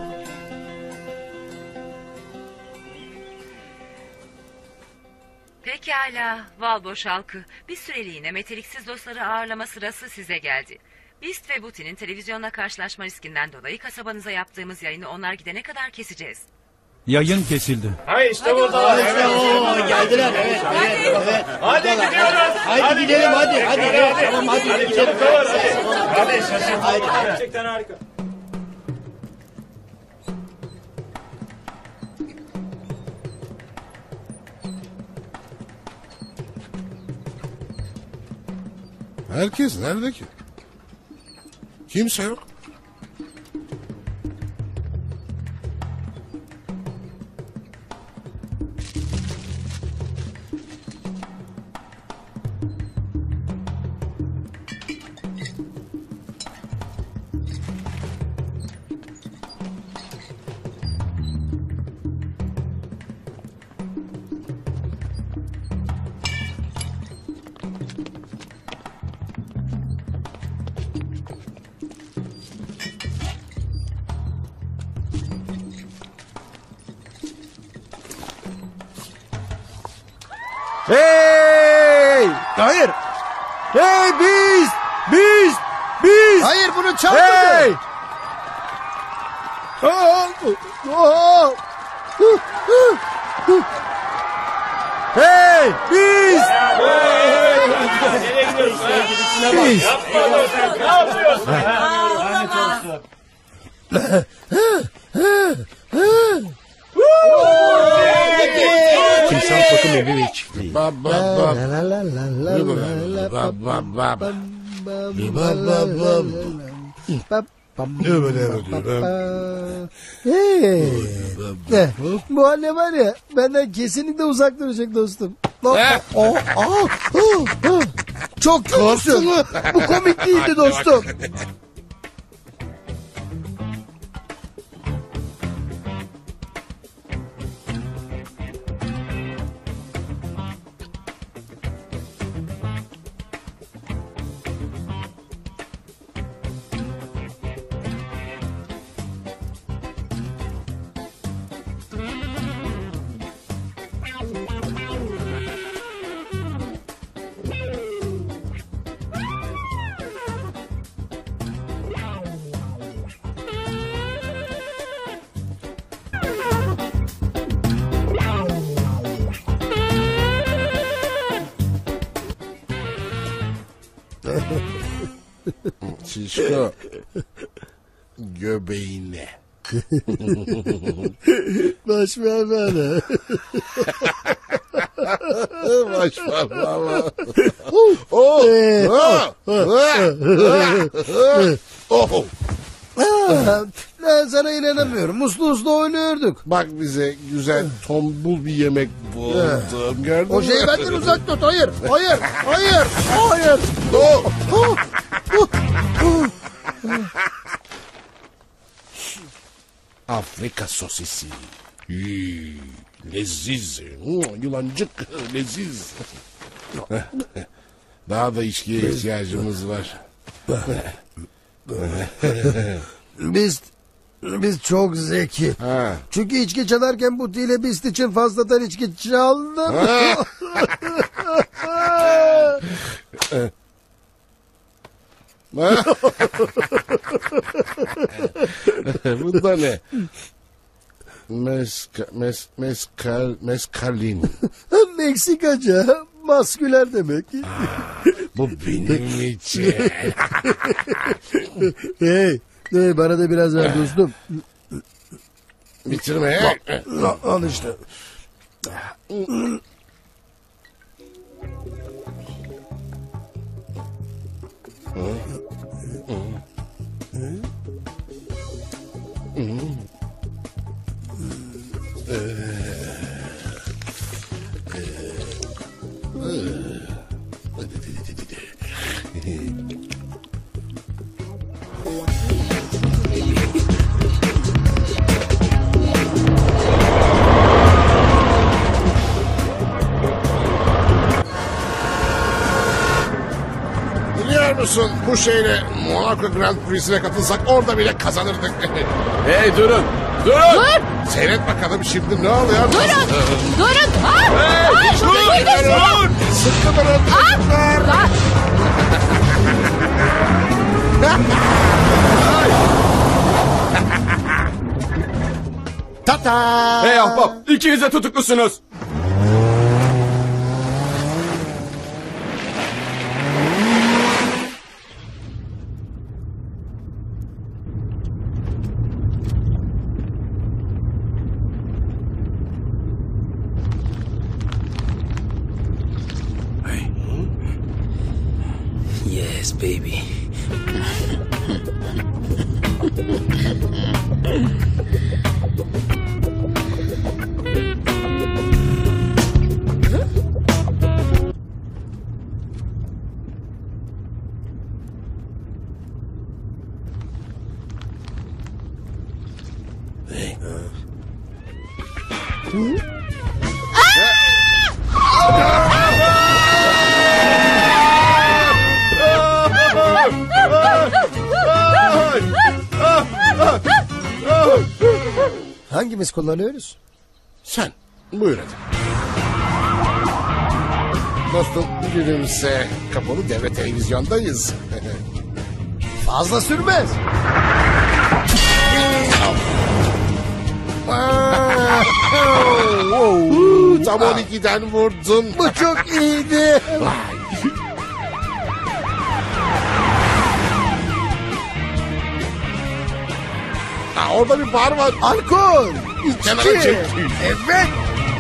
Pekala, Valboş halkı. Bir süreliğine meteliksiz dostları ağırlama sırası size geldi. Beast ve Buti'nin televizyonla karşılaşma riskinden dolayı kasabanıza yaptığımız yayını onlar gidene kadar keseceğiz. Yayın kesildi. Hay işte burada. İşte o. Geldiler. Evet. Evet. Evet. Hadi gidiyoruz. Hadi gidelim hadi. Hadi. Evet. Tamam hadi. Hadi gidelim. Hadi. Hadi. Gerçekten harika. Herkes nerede ki? Kimse yok. Hey! Hayır. Hey biz! Biz! Biz! Hayır bunu çalmadı. Hey! Aa! Aa! Hey! Biz! Nereye gidiyoruz? Biz! Ne yapıyorsun? Lanet olsun. Timsah bakım evi ve çiftliği. Bab bab bab. Bab bab bab. Bab bab bab. Hey! Ne? Bu anne var ya benden kesinlikle uzak duracak dostum. Eh. Oh, ah, ah, ah. Çok kötüsün. Bu komik değildi dostum. şişko. Göbeğine. Baş ver bana. Baş ver bana. Oh! Oh! Aa, ben sana inanamıyorum. Muslu uslu oynuyorduk. Bak bize güzel tombul bir yemek buldum. Gördün O mü? şeyi benden uzak tut. Hayır, hayır, hayır, hayır. Oh! Afrika sosisi. Yii, leziz. Hmm, Yılancık leziz. Daha da içkiye ihtiyacımız var. Biz biz çok zeki. Ha. Çünkü içki çalarken bu ile Bist için fazladan içki çaldım. Bu da ne? Meska, mes, meskal, meskalin. Meksikaca masküler demek. Bu benim için. hey, hey, bana da biraz ver dostum. Bitirme. Al, al işte. Biliyor musun bu şeyle Monaco Grand Prix'sine katılsak orada bile kazanırdık. Hey durun. Durun. Dur. Seyret bakalım şimdi ne oluyor? Durun. Durun. Aa, Hey, aa, dur, şuraya gidiyorsun. dur. Sıkı durun. Aa, Tata. Hey ahbap, ikiniz de tutuklusunuz. Yes, baby. Hangimiz kullanıyoruz? Sen buyur hadi. Dostum gülümse kapalı devre televizyondayız. Fazla sürmez. Aa, oh, oh, tam on ikiden vurdun. Bu çok iyiydi. Ha, orada bir bar var. Alkol. Kenara İçki. çek. Evet.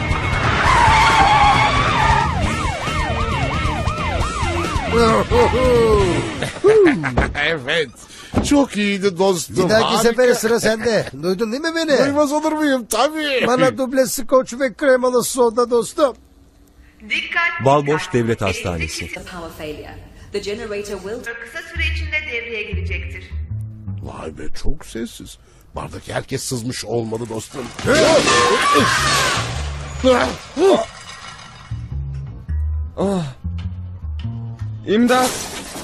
Evet. Çok iyiydi dostum. Bir dahaki harika. sefere sıra sende. Duydun değil mi beni? Duymaz olur muyum? Tabii. Bana duble skoç ve kremalı soda dostum. Balboş Devlet Hastanesi. The generator will... Kısa süre içinde devreye girecektir. Vay be çok sessiz. Bardaki herkes sızmış olmalı dostum. Ah. İmdat.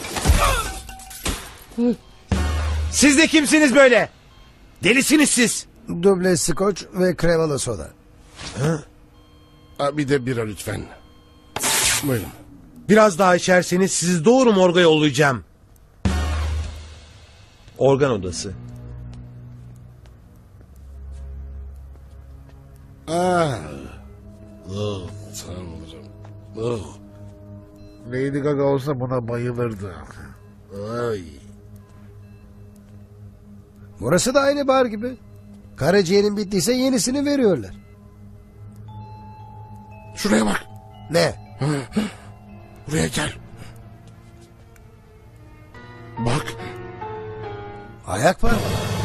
Siz de kimsiniz böyle? Delisiniz siz. Duble skoç ve kremalı soda. Ha, bir de bira lütfen. Buyurun. Biraz daha içerseniz sizi doğru morga yollayacağım. Organ odası. Ah. Oh, tanrım. Oh. Lady Gaga olsa buna bayılırdı. Ay. Burası da aynı bar gibi. Karaciğerin bittiyse yenisini veriyorlar. Şuraya bak. Ne? Buraya gel. Bak. Ayak parmağı.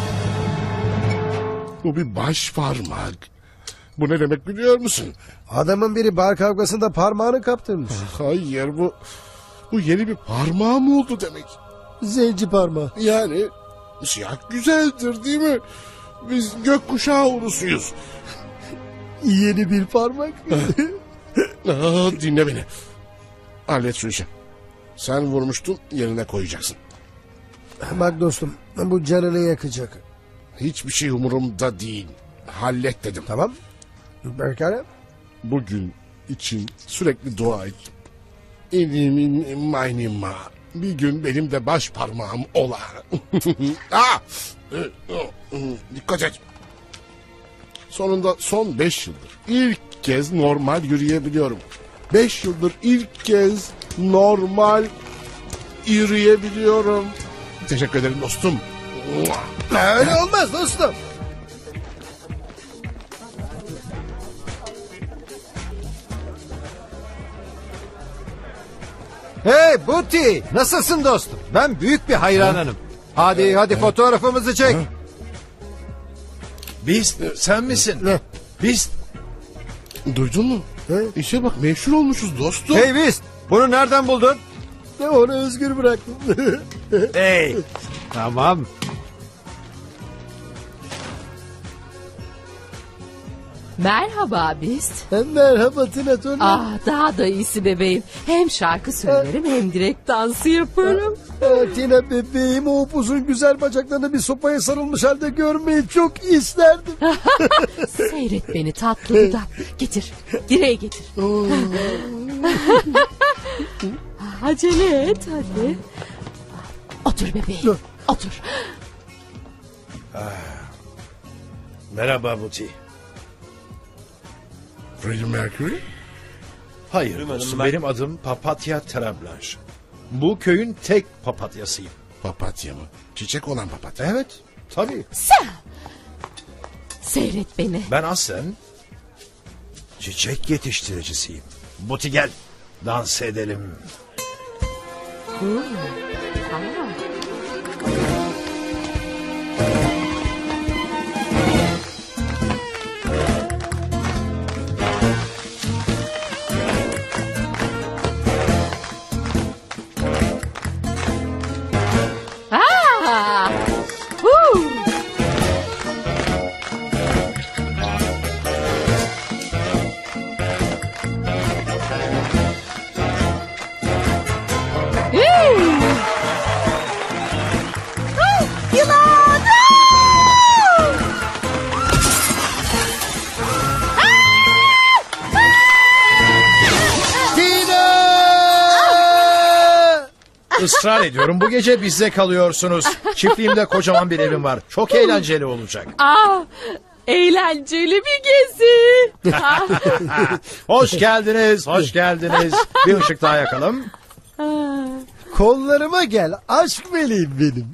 Bu bir baş parmak. Bu ne demek biliyor musun? Adamın biri bar kavgasında parmağını kaptırmış. Hayır, bu bu yeni bir parmağı mı oldu demek? Zenci parmağı. Yani siyah güzeldir değil mi? Biz gökkuşağı ulusuyuz. Yeni bir parmak. Aa, dinle beni. Hallet şu işi. Sen vurmuştun, yerine koyacaksın. Bak dostum, bu canını yakacak. Hiçbir şey umurumda değil. Hallet dedim. Tamam. Pekala. Bugün için sürekli dua et. İnimin maynima. Bir gün benim de baş parmağım ola. Aa! Dikkat et. Sonunda son beş yıldır ilk kez normal yürüyebiliyorum. Beş yıldır ilk kez normal yürüyebiliyorum. Teşekkür ederim dostum. Öyle olmaz dostum. Hey Buti, nasılsın dostum? Ben büyük bir hayranınım. Hadi hadi fotoğrafımızı çek. Biz sen misin? Ne? Biz. Duydun mu? He? İşe bak, meşhur olmuşuz dostum. Hey biz, bunu nereden buldun? Ne, onu özgür bıraktım. Hey. Tamam. Merhaba Beast. Merhaba Tina Turner. Ah, daha da iyisi bebeğim. Hem şarkı söylerim hem direkt dansı yaparım. Ah, Tina bebeğim, o upuzun güzel bacaklarını bir sopaya sarılmış halde görmeyi çok isterdim. Seyret beni tatlı dudak. Getir. Direği getir. Acele et hadi. Otur bebeğim. Otur. Merhaba Buti. Freddie Mercury? Hayır dostum, benim adım Papatya Terablanche. Bu köyün tek papatyasıyım. Papatya mı? Çiçek olan papatya. Evet, tabii. Sen. Seyret beni. Ben aslen çiçek yetiştiricisiyim. Buti gel, dans edelim. Hmm. Tamam. Ah! Woo! Yılan! Israr ediyorum, bu gece bizde kalıyorsunuz. Çiftliğimde kocaman bir evim var. Çok eğlenceli olacak. Ah, eğlenceli bir gezi. Hoş geldiniz, hoş geldiniz. Bir ışık daha yakalım. Kollarıma gel, aşk meleğim benim.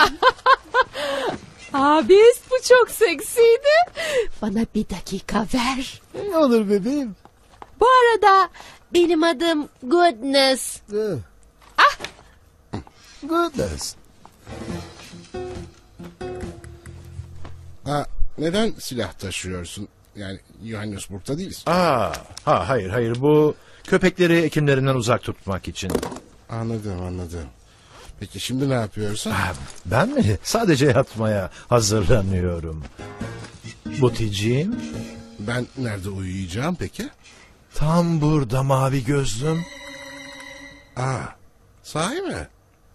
Abi bu çok seksiydi. Bana bir dakika ver. Olur bebeğim. Bu arada benim adım Goodness. Ah. Goodness. Ha, neden silah taşıyorsun? Yani Johannesburg'da değiliz. Aa, ha, hayır hayır, bu köpekleri ekimlerinden uzak tutmak için. Anladım anladım. Peki şimdi ne yapıyorsun? Ah, ben mi? Sadece yatmaya hazırlanıyorum. Buticiğim. Ben nerede uyuyacağım peki? Tam burada mavi gözlüm. Aa, sahi mi?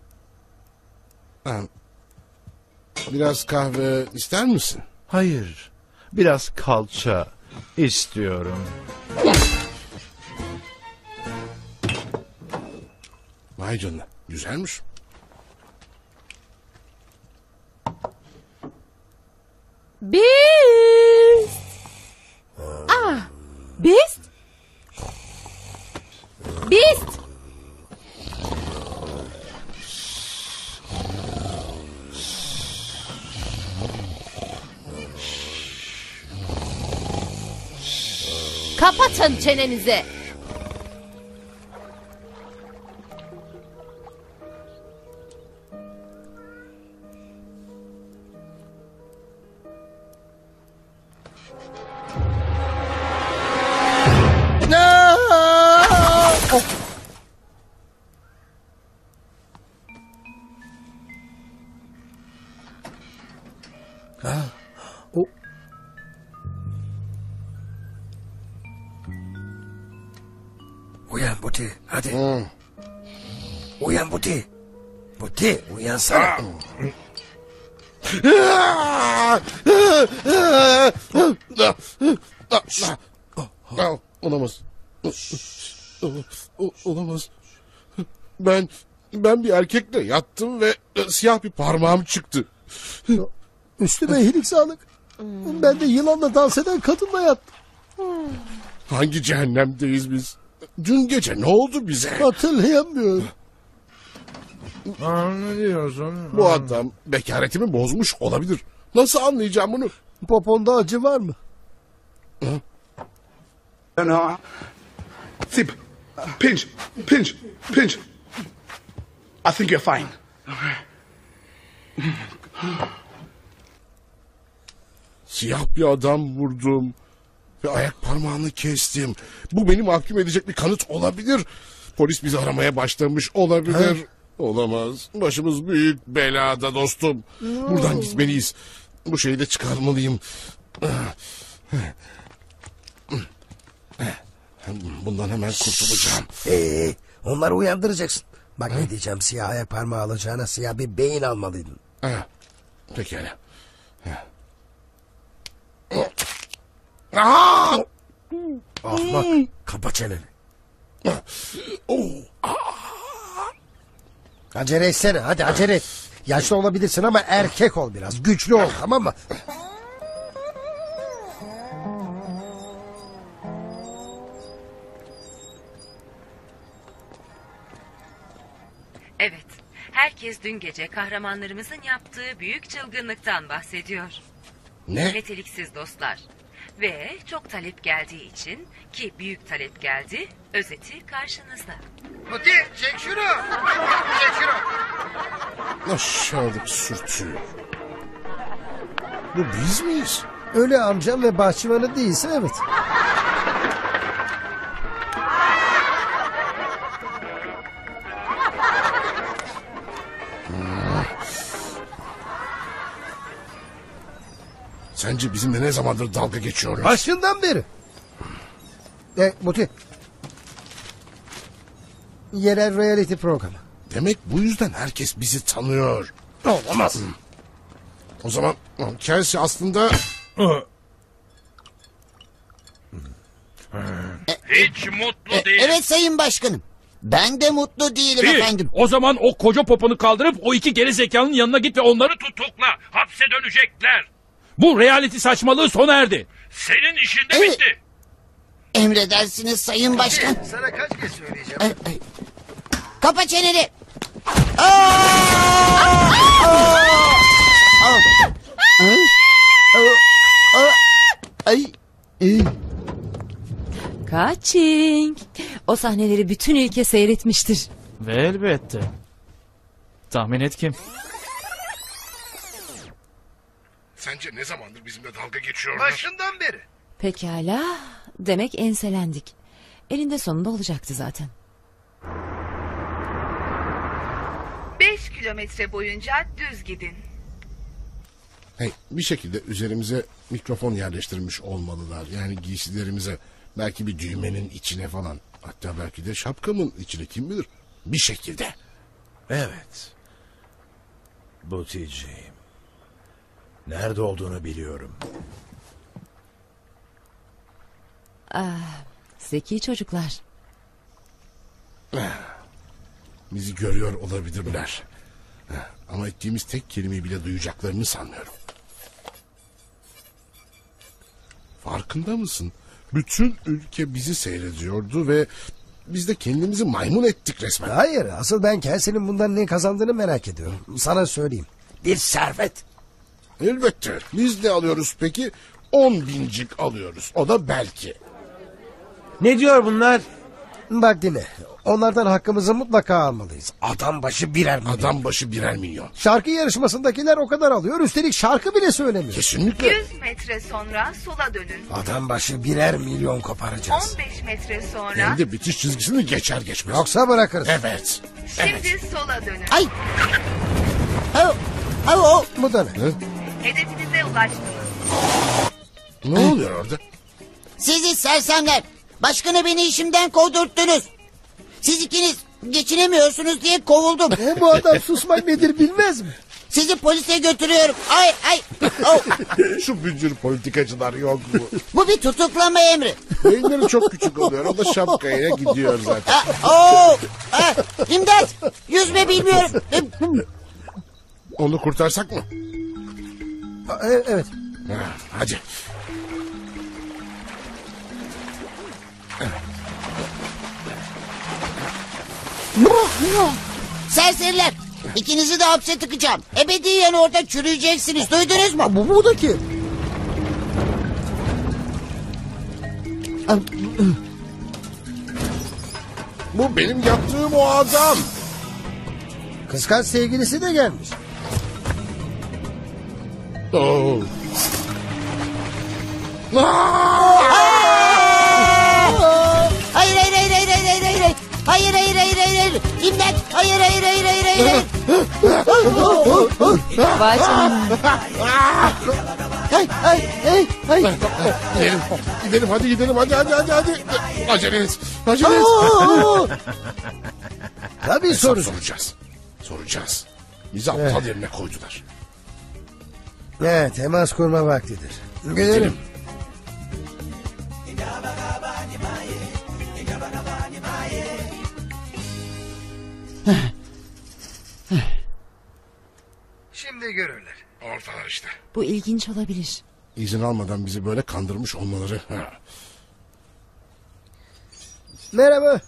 Ha, biraz kahve ister misin? Hayır, biraz kalça istiyorum. Vay canına, güzelmiş. Beast. Ah, Beast. Beast. Kapatın çenenizi. Ha? O... Uyan Buti, hadi. Hmm. Uyan Buti. Buti, uyansana. Olamaz. Olamaz. Ben ben bir erkekle yattım ve siyah bir parmağım çıktı. Üstüme iyilik sağlık. Ben de yılanla dans eden kadınla yattım. Hangi cehennemdeyiz biz? Dün gece ne oldu bize? Hatırlayamıyorum. Ne diyorsun? Bu adam bekaretimi bozmuş olabilir. Nasıl anlayacağım bunu? Poponda acı var mı? No. Sip. Pinch. Pinch. Pinch. I think you're fine. Siyah bir adam vurdum. Ve ayak parmağını kestim. Bu beni mahkum edecek bir kanıt olabilir. Polis bizi aramaya başlamış olabilir. He? Olamaz. Başımız büyük belada dostum. No. Buradan gitmeliyiz. Bu şeyi de çıkarmalıyım. Bundan hemen kurtulacağım. Ee, onları uyandıracaksın. Bak ne diyeceğim, siyah ayak parmağı alacağına siyah bir beyin almalıydın. Ha, pekala. Aa! Ahmak, kapa çeneni. Acele etsene, hadi acele et. Yaşlı olabilirsin ama erkek ol biraz. Güçlü ol, tamam mı? Evet, herkes dün gece kahramanlarımızın yaptığı büyük çılgınlıktan bahsediyor. Ne? Meteliksiz dostlar. Ve çok talep geldiği için, ki büyük talep geldi, özeti karşınızda. Buti çek şunu. Çek şunu. Aşağılık sürtü. Bu biz miyiz? Öyle amcam ve bahçıvanı değilse evet. Sence bizimle ne zamandır dalga geçiyorlar? Başından beri. E, Buti. Yerel reality programı. Demek bu yüzden herkes bizi tanıyor. Olamaz. O zaman Kelsey aslında... Hiç mutlu E, değil. evet sayın başkanım. Ben de mutlu değilim İyi, efendim. o zaman o koca poponu kaldırıp o iki geri zekalının yanına git ve onları tutukla. Hapse dönecekler. Bu reality saçmalığı sona erdi. Senin işin de Evet. bitti. Emredersiniz sayın başkan. Sana kaç kez söyleyeceğim. Ay, ay. Kapa çeneni. Aa! Aa! Aa! Aa! Ay. Ay. Kaçing. O sahneleri bütün ülke seyretmiştir. Ve elbette. Tahmin et kim? Sence ne zamandır bizimle dalga geçiyorlar? Başından beri. Pekala. Demek enselendik. Elinde sonunda olacaktı zaten. Beş kilometre boyunca düz gidin. Hey, bir şekilde üzerimize mikrofon yerleştirmiş olmalılar. Yani giysilerimize, belki bir düğmenin içine falan. Hatta belki de şapkamın içine, kim bilir. Bir şekilde. Evet. Buticiğim. Nerede olduğunu biliyorum. Ah, zeki çocuklar. Bizi görüyor olabilirler. Ama ettiğimiz tek kelimeyi bile duyacaklarını sanmıyorum. Farkında mısın? Bütün ülke bizi seyrediyordu ve biz de kendimizi maymun ettik resmen. Hayır, asıl ben Kelsey'nin bundan ne kazandığını merak ediyorum. Sana söyleyeyim. Bir servet. Elbette. Biz ne alıyoruz peki? On bincik alıyoruz. O da belki. Ne diyor bunlar? Bak dinle. Onlardan hakkımızı mutlaka almalıyız. Adam başı birer milyon. Adam başı birer milyon. Şarkı yarışmasındakiler o kadar alıyor. Üstelik şarkı bile söylemiyor. Kesinlikle. yüz metre sonra sola dönün. Adam başı birer milyon koparacağız. on beş metre sonra. Hem de bitiş çizgisini geçer geçmez. Yoksa bırakırız. Evet. Şimdi Evet. sola dönün. Ay. Alo. Alo. Bu da ne? Hedefinize ulaştınız. Ne oluyor orada? Sizi sersemler. Başkanı beni işimden kovdurttunuz. Siz ikiniz geçinemiyorsunuz diye kovuldum. E, bu adam susmak nedir bilmez mi? Sizi polise götürüyorum. Ay ay. Oh. Şu bücür politikacılar yok mu? Bu bir tutuklama emri. Beyinleri çok küçük oluyor. O da şapkaya gidiyor zaten. Ha, oh. Ha, İmdat. Yüzme bilmiyorum. Onu kurtarsak mı? E, evet. Ha, hadi. Serseriler. İkinizi de hapse tıkacağım. Ebediyen orada çürüyeceksiniz. Duydunuz mu? Bu bu da ki. Bu benim yaptığım o adam. Kıskanç sevgilisi de gelmiş. Oh. Hayır hayır hayır hayır hayır hayır hayır. Hayır hayır hayır hayır hayır. İmdat. Hayır hayır hayır hayır hayır. hayır. Vay canına. Hay hay hay hay. Gidelim. Gidelim hadi gidelim hadi hadi hadi hadi. Acele et. Acele et. Tabii Hesap soru. soracağız. Soracağız. Bizi aptal Evet. yerine koydular. Evet, temas kurma vaktidir. Gidelim. Şimdi görürler. Ortalar işte. Bu ilginç olabilir. İzin almadan bizi böyle kandırmış olmaları. Ha. Merhaba.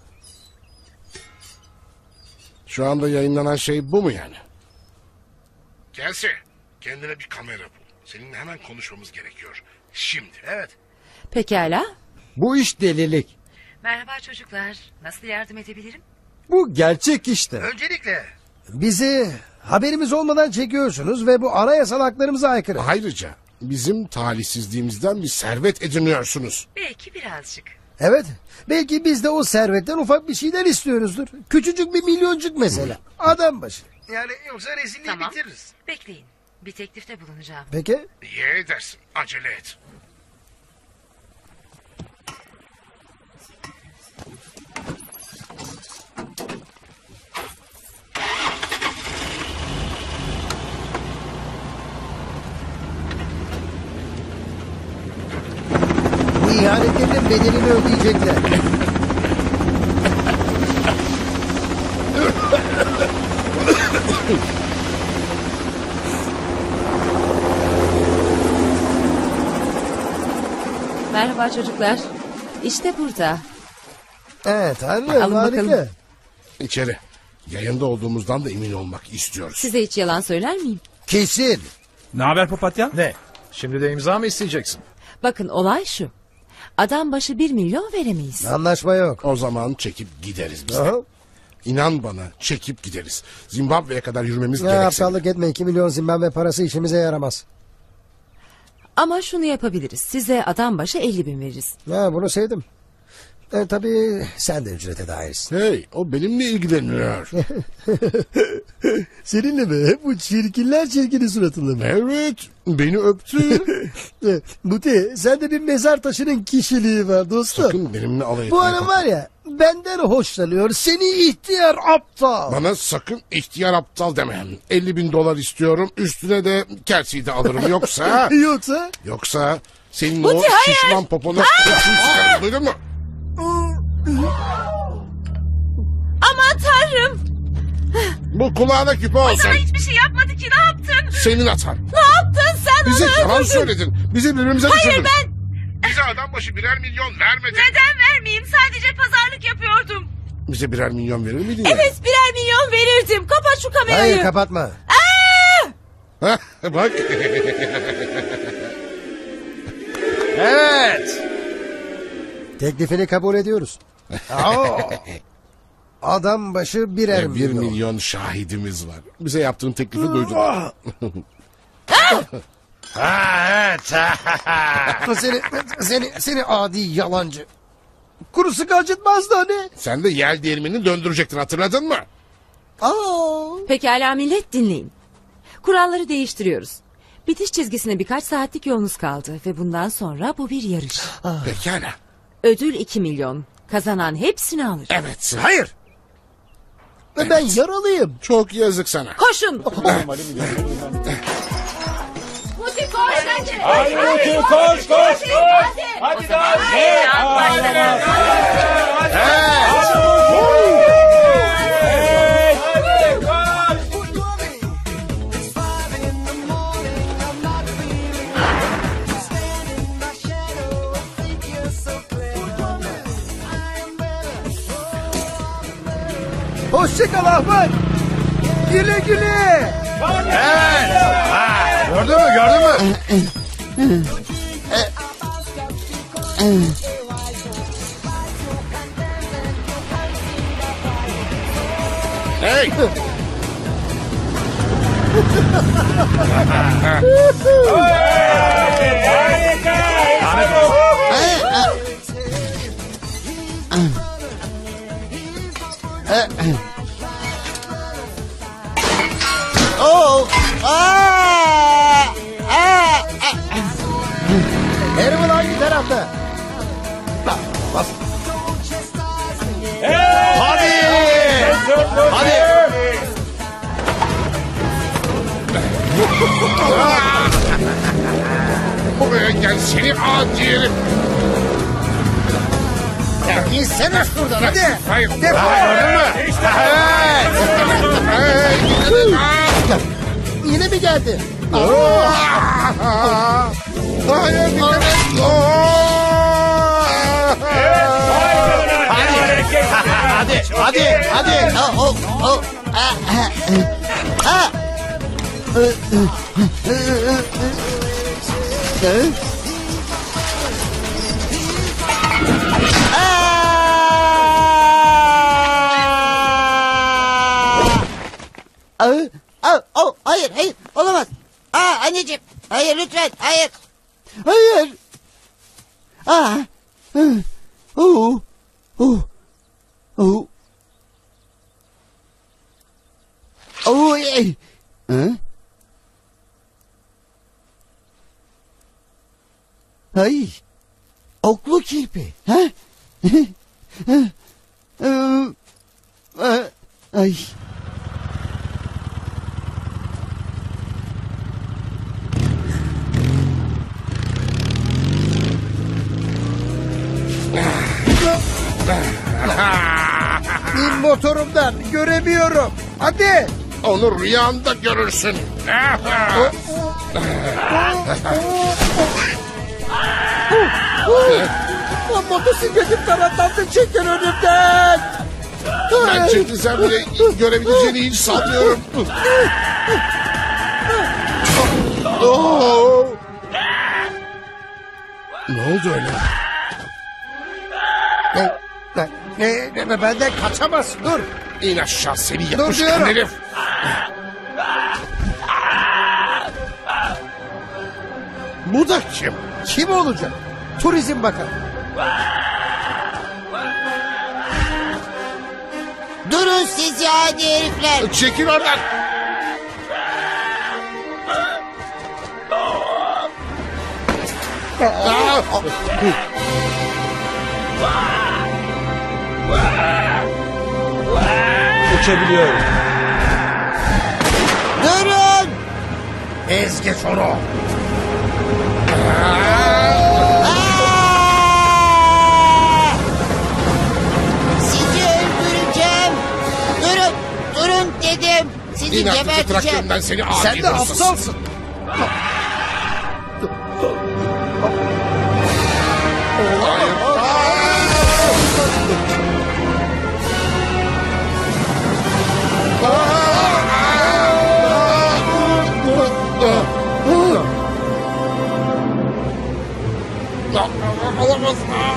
Şu anda yayınlanan şey bu mu yani? Gelse kendine bir kamera bul. Seninle hemen konuşmamız gerekiyor. Şimdi. Evet. Pekala. Bu iş delilik. Merhaba çocuklar. Nasıl yardım edebilirim? Bu gerçek işte. Öncelikle Bizi haberimiz olmadan çekiyorsunuz ve bu anayasal haklarımıza aykırı. Ayrıca bizim talihsizliğimizden bir servet ediniyorsunuz. Belki birazcık. Evet. Belki biz de o servetten ufak bir şeyler istiyoruzdur. Küçücük bir milyoncuk mesela. Adam başı. yani yoksa rezilliği Tamam. bitiririz. Bekleyin. Bir teklifte bulunacağım. Peki. İyi edersin. Acele et. Bu ihanetlerin bedelini ödeyecekler. Merhaba çocuklar. İşte burada. Evet tanrım Alın harika. bakalım. İçeri. Yayında olduğumuzdan da emin olmak istiyoruz. Size hiç yalan söyler miyim? Kesin. Ne haber papatya? Ne? Şimdi de imza mı isteyeceksin? Bakın olay şu. Adam başı bir milyon veremeyiz. Anlaşma yok. O zaman çekip gideriz biz de. Aha. İnan bana çekip gideriz. Zimbabwe'ye kadar yürümemiz Ya gerekse. aptallık etme. iki milyon Zimbabwe parası işimize yaramaz. Ama şunu yapabiliriz. Size adam başı elli bin veririz. Ha, bunu sevdim. E, tabii sen de ücrete dahilsin. Hey, o benimle ilgileniyor. Seninle mi? Bu çirkinler çirkini suratınla mı? Evet, beni öptü. Buti, sende bir mezar taşının kişiliği var dostum. Sakın benimle alay etme. Bu hanım var ya, benden hoşlanıyor. Seni ihtiyar aptal. Bana sakın ihtiyar aptal deme. elli bin dolar istiyorum. Üstüne de Kelsey'i de alırım. Yoksa... Yoksa? Yoksa senin Buti, o hayır. şişman poponu... sıkarım, duydun mu? Aman tanrım. Bu kulağına küpe olsun. Sana hiçbir şey yapmadı ki, ne yaptın? Senin hatan. Ne yaptın sen? Bize onu yalan öldürdün. söyledin. Bizi birbirimize Hayır düşürdün. ben... Bize adam başı birer milyon vermedin. Neden vermeyeyim? Sadece pazarlık yapıyordum. Bize birer milyon verir miydin? Evet birer milyon verirdim. Kapat şu kamerayı. Hayır kapatma. Hah, bak. Evet. Teklifini kabul ediyoruz. Aa, adam başı birer E, bir milyon. milyon şahidimiz var. Bize yaptığın teklifi duydular. Ha, evet. seni, seni, seni adi yalancı. Kuru sıkı acıtmazdı hani. Sen de yel değirmenini döndürecektin, hatırladın mı? Aa. Pekala millet, dinleyin. Kuralları değiştiriyoruz. Bitiş çizgisine birkaç saatlik yolunuz kaldı ve bundan sonra bu bir yarış. Pekala. Ödül iki milyon. Kazanan hepsini alır. Evet. Hayır. Ben yaralıyım. Çok yazık sana. Koşun. Muti koş hadi. Hadi Muti, koş, koş, koş. Hadi daha hızlı. Hoşçakal Ahmet. Güle güle. Evet. Ha, gördün mü gördün mü? Hey. Oh! Aa! Aa! Harriman hangi tarafta? Bas. Hadi! Hadi! Buraya gel seni adi herif. Ya insene şuradan hadi. Hayır. Defol. Gördün mü? Evet. Yine mi geldi? Hayır, dikkat et. Hadi, hadi, hadi. Oh, oh, oh. Ah, ah, ah. Ah, ah, oh, hayır, hayır, olamaz. Aa, anneciğim, hayır lütfen, hayır. Hayır. Ah, oh, oh, oh. Oh, ey. Hı? Ay. Oklu kirpi. Ha? Ay. İn motorumdan, göremiyorum. Hadi. Onu rüyanda görürsün. Lan motosikletim kanatlandı, çekin önümden. Ben çekilsem bile görebileceğini hiç sanmıyorum. Oh! Ne oldu öyle? Ne, ne, ne, ne, benden kaçamazsın, dur. İn aşağı seni Dur yapışkan diyorum. herif. Bu da kim? Kim olacak? Turizm Bakanı. Durun siz ya hadi herifler. Çekil oradan. Aa! Uçabiliyorum. Durun. Ez geç onu. Sizi öldüreceğim. Durun, durun dedim. Sizi İn artık geberteceğim. traktörümden seni adi Sen de hırsız. aptalsın. Olamaz.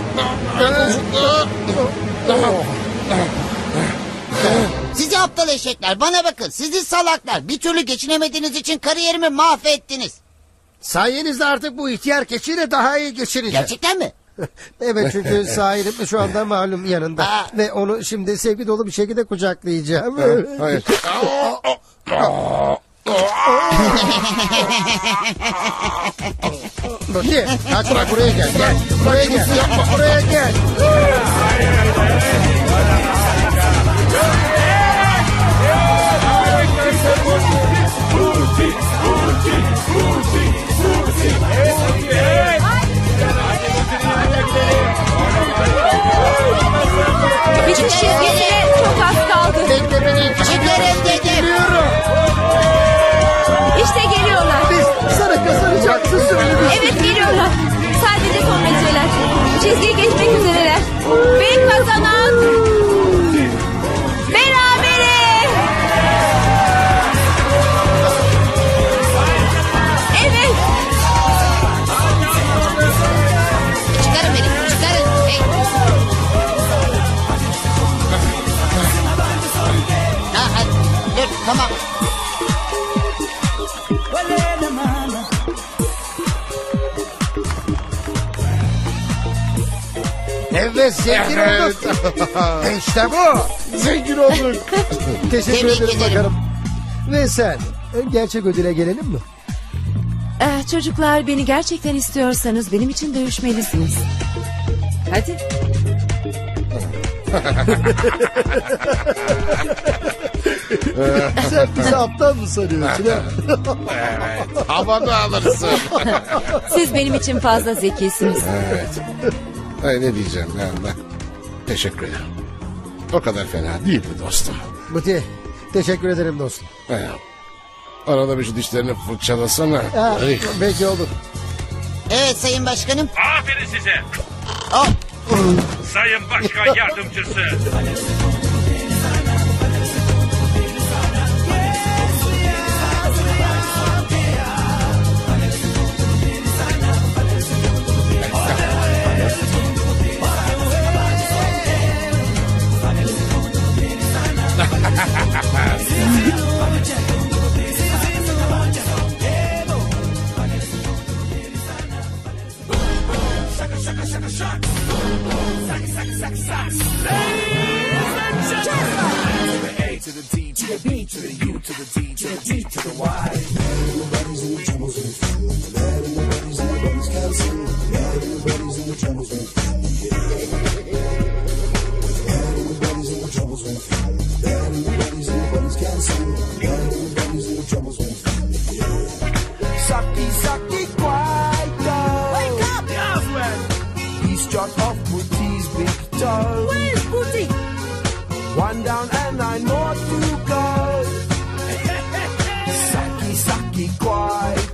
Sizi aptal eşekler, bana bakın. Sizi salaklar. Bir türlü geçinemediğiniz için kariyerimi mahvettiniz. Sayenizde artık bu ihtiyar keçiyle daha iyi geçireceğim. Gerçekten mi? Evet, çünkü sahibim şu anda malum yanında. Ve onu şimdi sevgi dolu bir şekilde kucaklayacağım. Hayır. Buti, kaçma, buraya gel. Gel. Buraya gel. Buraya gel. Bitiş çizgisine çok az kaldı. Bekle beni. Çıkarın dedim. İşte geliyorlar. Biz sana kazanacaksın söylemiştim. Evet, geliyorlar. Sadece son metreler. Çizgiyi geçmek üzereler. Ve kazanan berabere. Evet. Çıkarın beni, çıkarın. Hey. Ha, hadi. Dur, tamam. Evet, zengin olduk. İşte bu. Zengin olduk. Teşekkür Tebrik ederim ederim. bakalım. Ve sen, gerçek ödüle gelelim mi? Eh, çocuklar, beni gerçekten istiyorsanız benim için dövüşmelisiniz. Hadi. Sen bizi aptal mı sanıyorsun? ha? Evet. Havanı alırsın. Siz benim için fazla zekisiniz. Evet. Ay, ne diyeceğim yani ben. Teşekkür ederim. O kadar fena değil mi dostum? Buti, teşekkür ederim dostum. He. Arada bir şu dişlerini fırçalasana. Ha, Ay. belki olur. Evet Sayın Başkanım. Aferin size. Oh. Sayın Başkan Yardımcısı. Sucky, sucky, quiet. Wake up! Yes, man. He's dropped off Booty's big toe. Where's Booty? One down and I know to go. Sucky, sucky, quiet.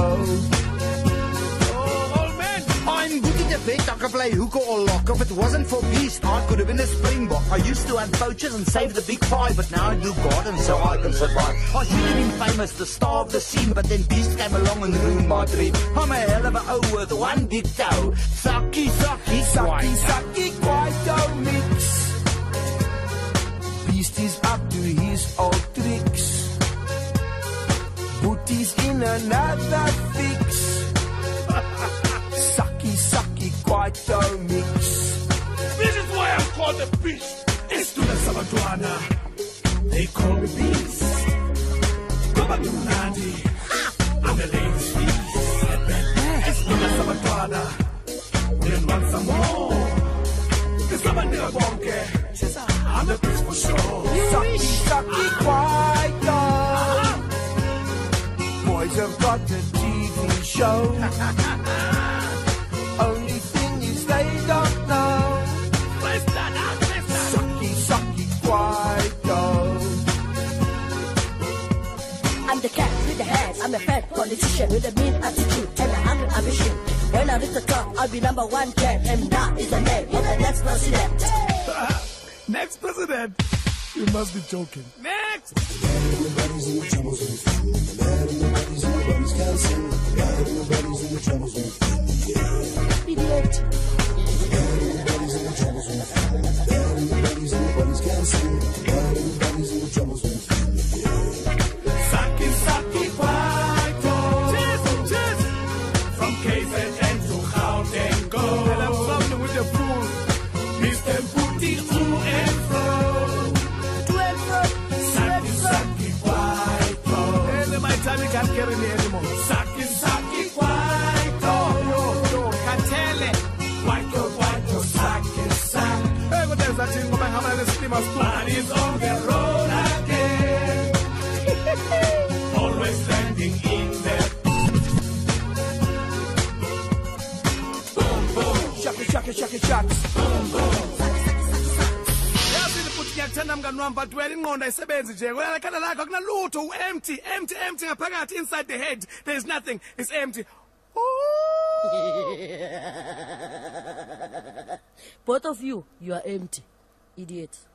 Oh, old man, I'm Booty the vet. I could play hooker or lock. If it wasn't for Beast, I could have been a Springbok. I used to hunt poachers and save the big pie, but now I do garden so I can survive. I should have been famous, the star of the scene, but then Beast came along and ruined my dream. I'm a hell of a O with one big toe. Sucky, sucky, Sucky, sucky, quiet mix. Beast is up to his old tricks. Booty's in another fix. Sucky, sucky, quiet mix. This is why I'm called the Beast. It's to the Sabaduana. They call me Beast. Babatunandi. I'm the ladies' feast. It's to the Sabaduana. We didn't want some more. Cause I'm a nigga bonke. I'm the Beast for sure. Sucky, sucky, quiet. Boys have got a T V show. Only thing is they don't know. Sucky, sucky, quiet. I'm the cat with the hands. I'm a fat politician with a mean attitude and a hungry ambition. When I reach the top, I'll be number one cat, and that is the name of the next president. Next president. You must be joking. Next. Idiot. Saki Saki Kwaito. Cheers, cheers. From K Z N to Gauteng go. And I'm something with the fool. Mister Booty to and fro. To and fro. Saki Saki Kwaito. Hey, my time you can't carry me anymore. Saki Saki Kwaito. Yo, yo, Katele. Kwaito, Kwaito, Saki Saki. Hey, what is that thing? Go back, how many steamers? Bodies on the road again. Always standing in there. Boom, boom. Shaka, shaka, shaka, shaka. Boom, boom. Yazi futhi ngiyakuthanda mngani wami but wena ingqondo ayisebenzi nje. Wena khanda lakho akunalutho u-empty, empty, empty ngaphakathi inside the head. There is nothing. It's empty. Both of you, you are empty. Idiot.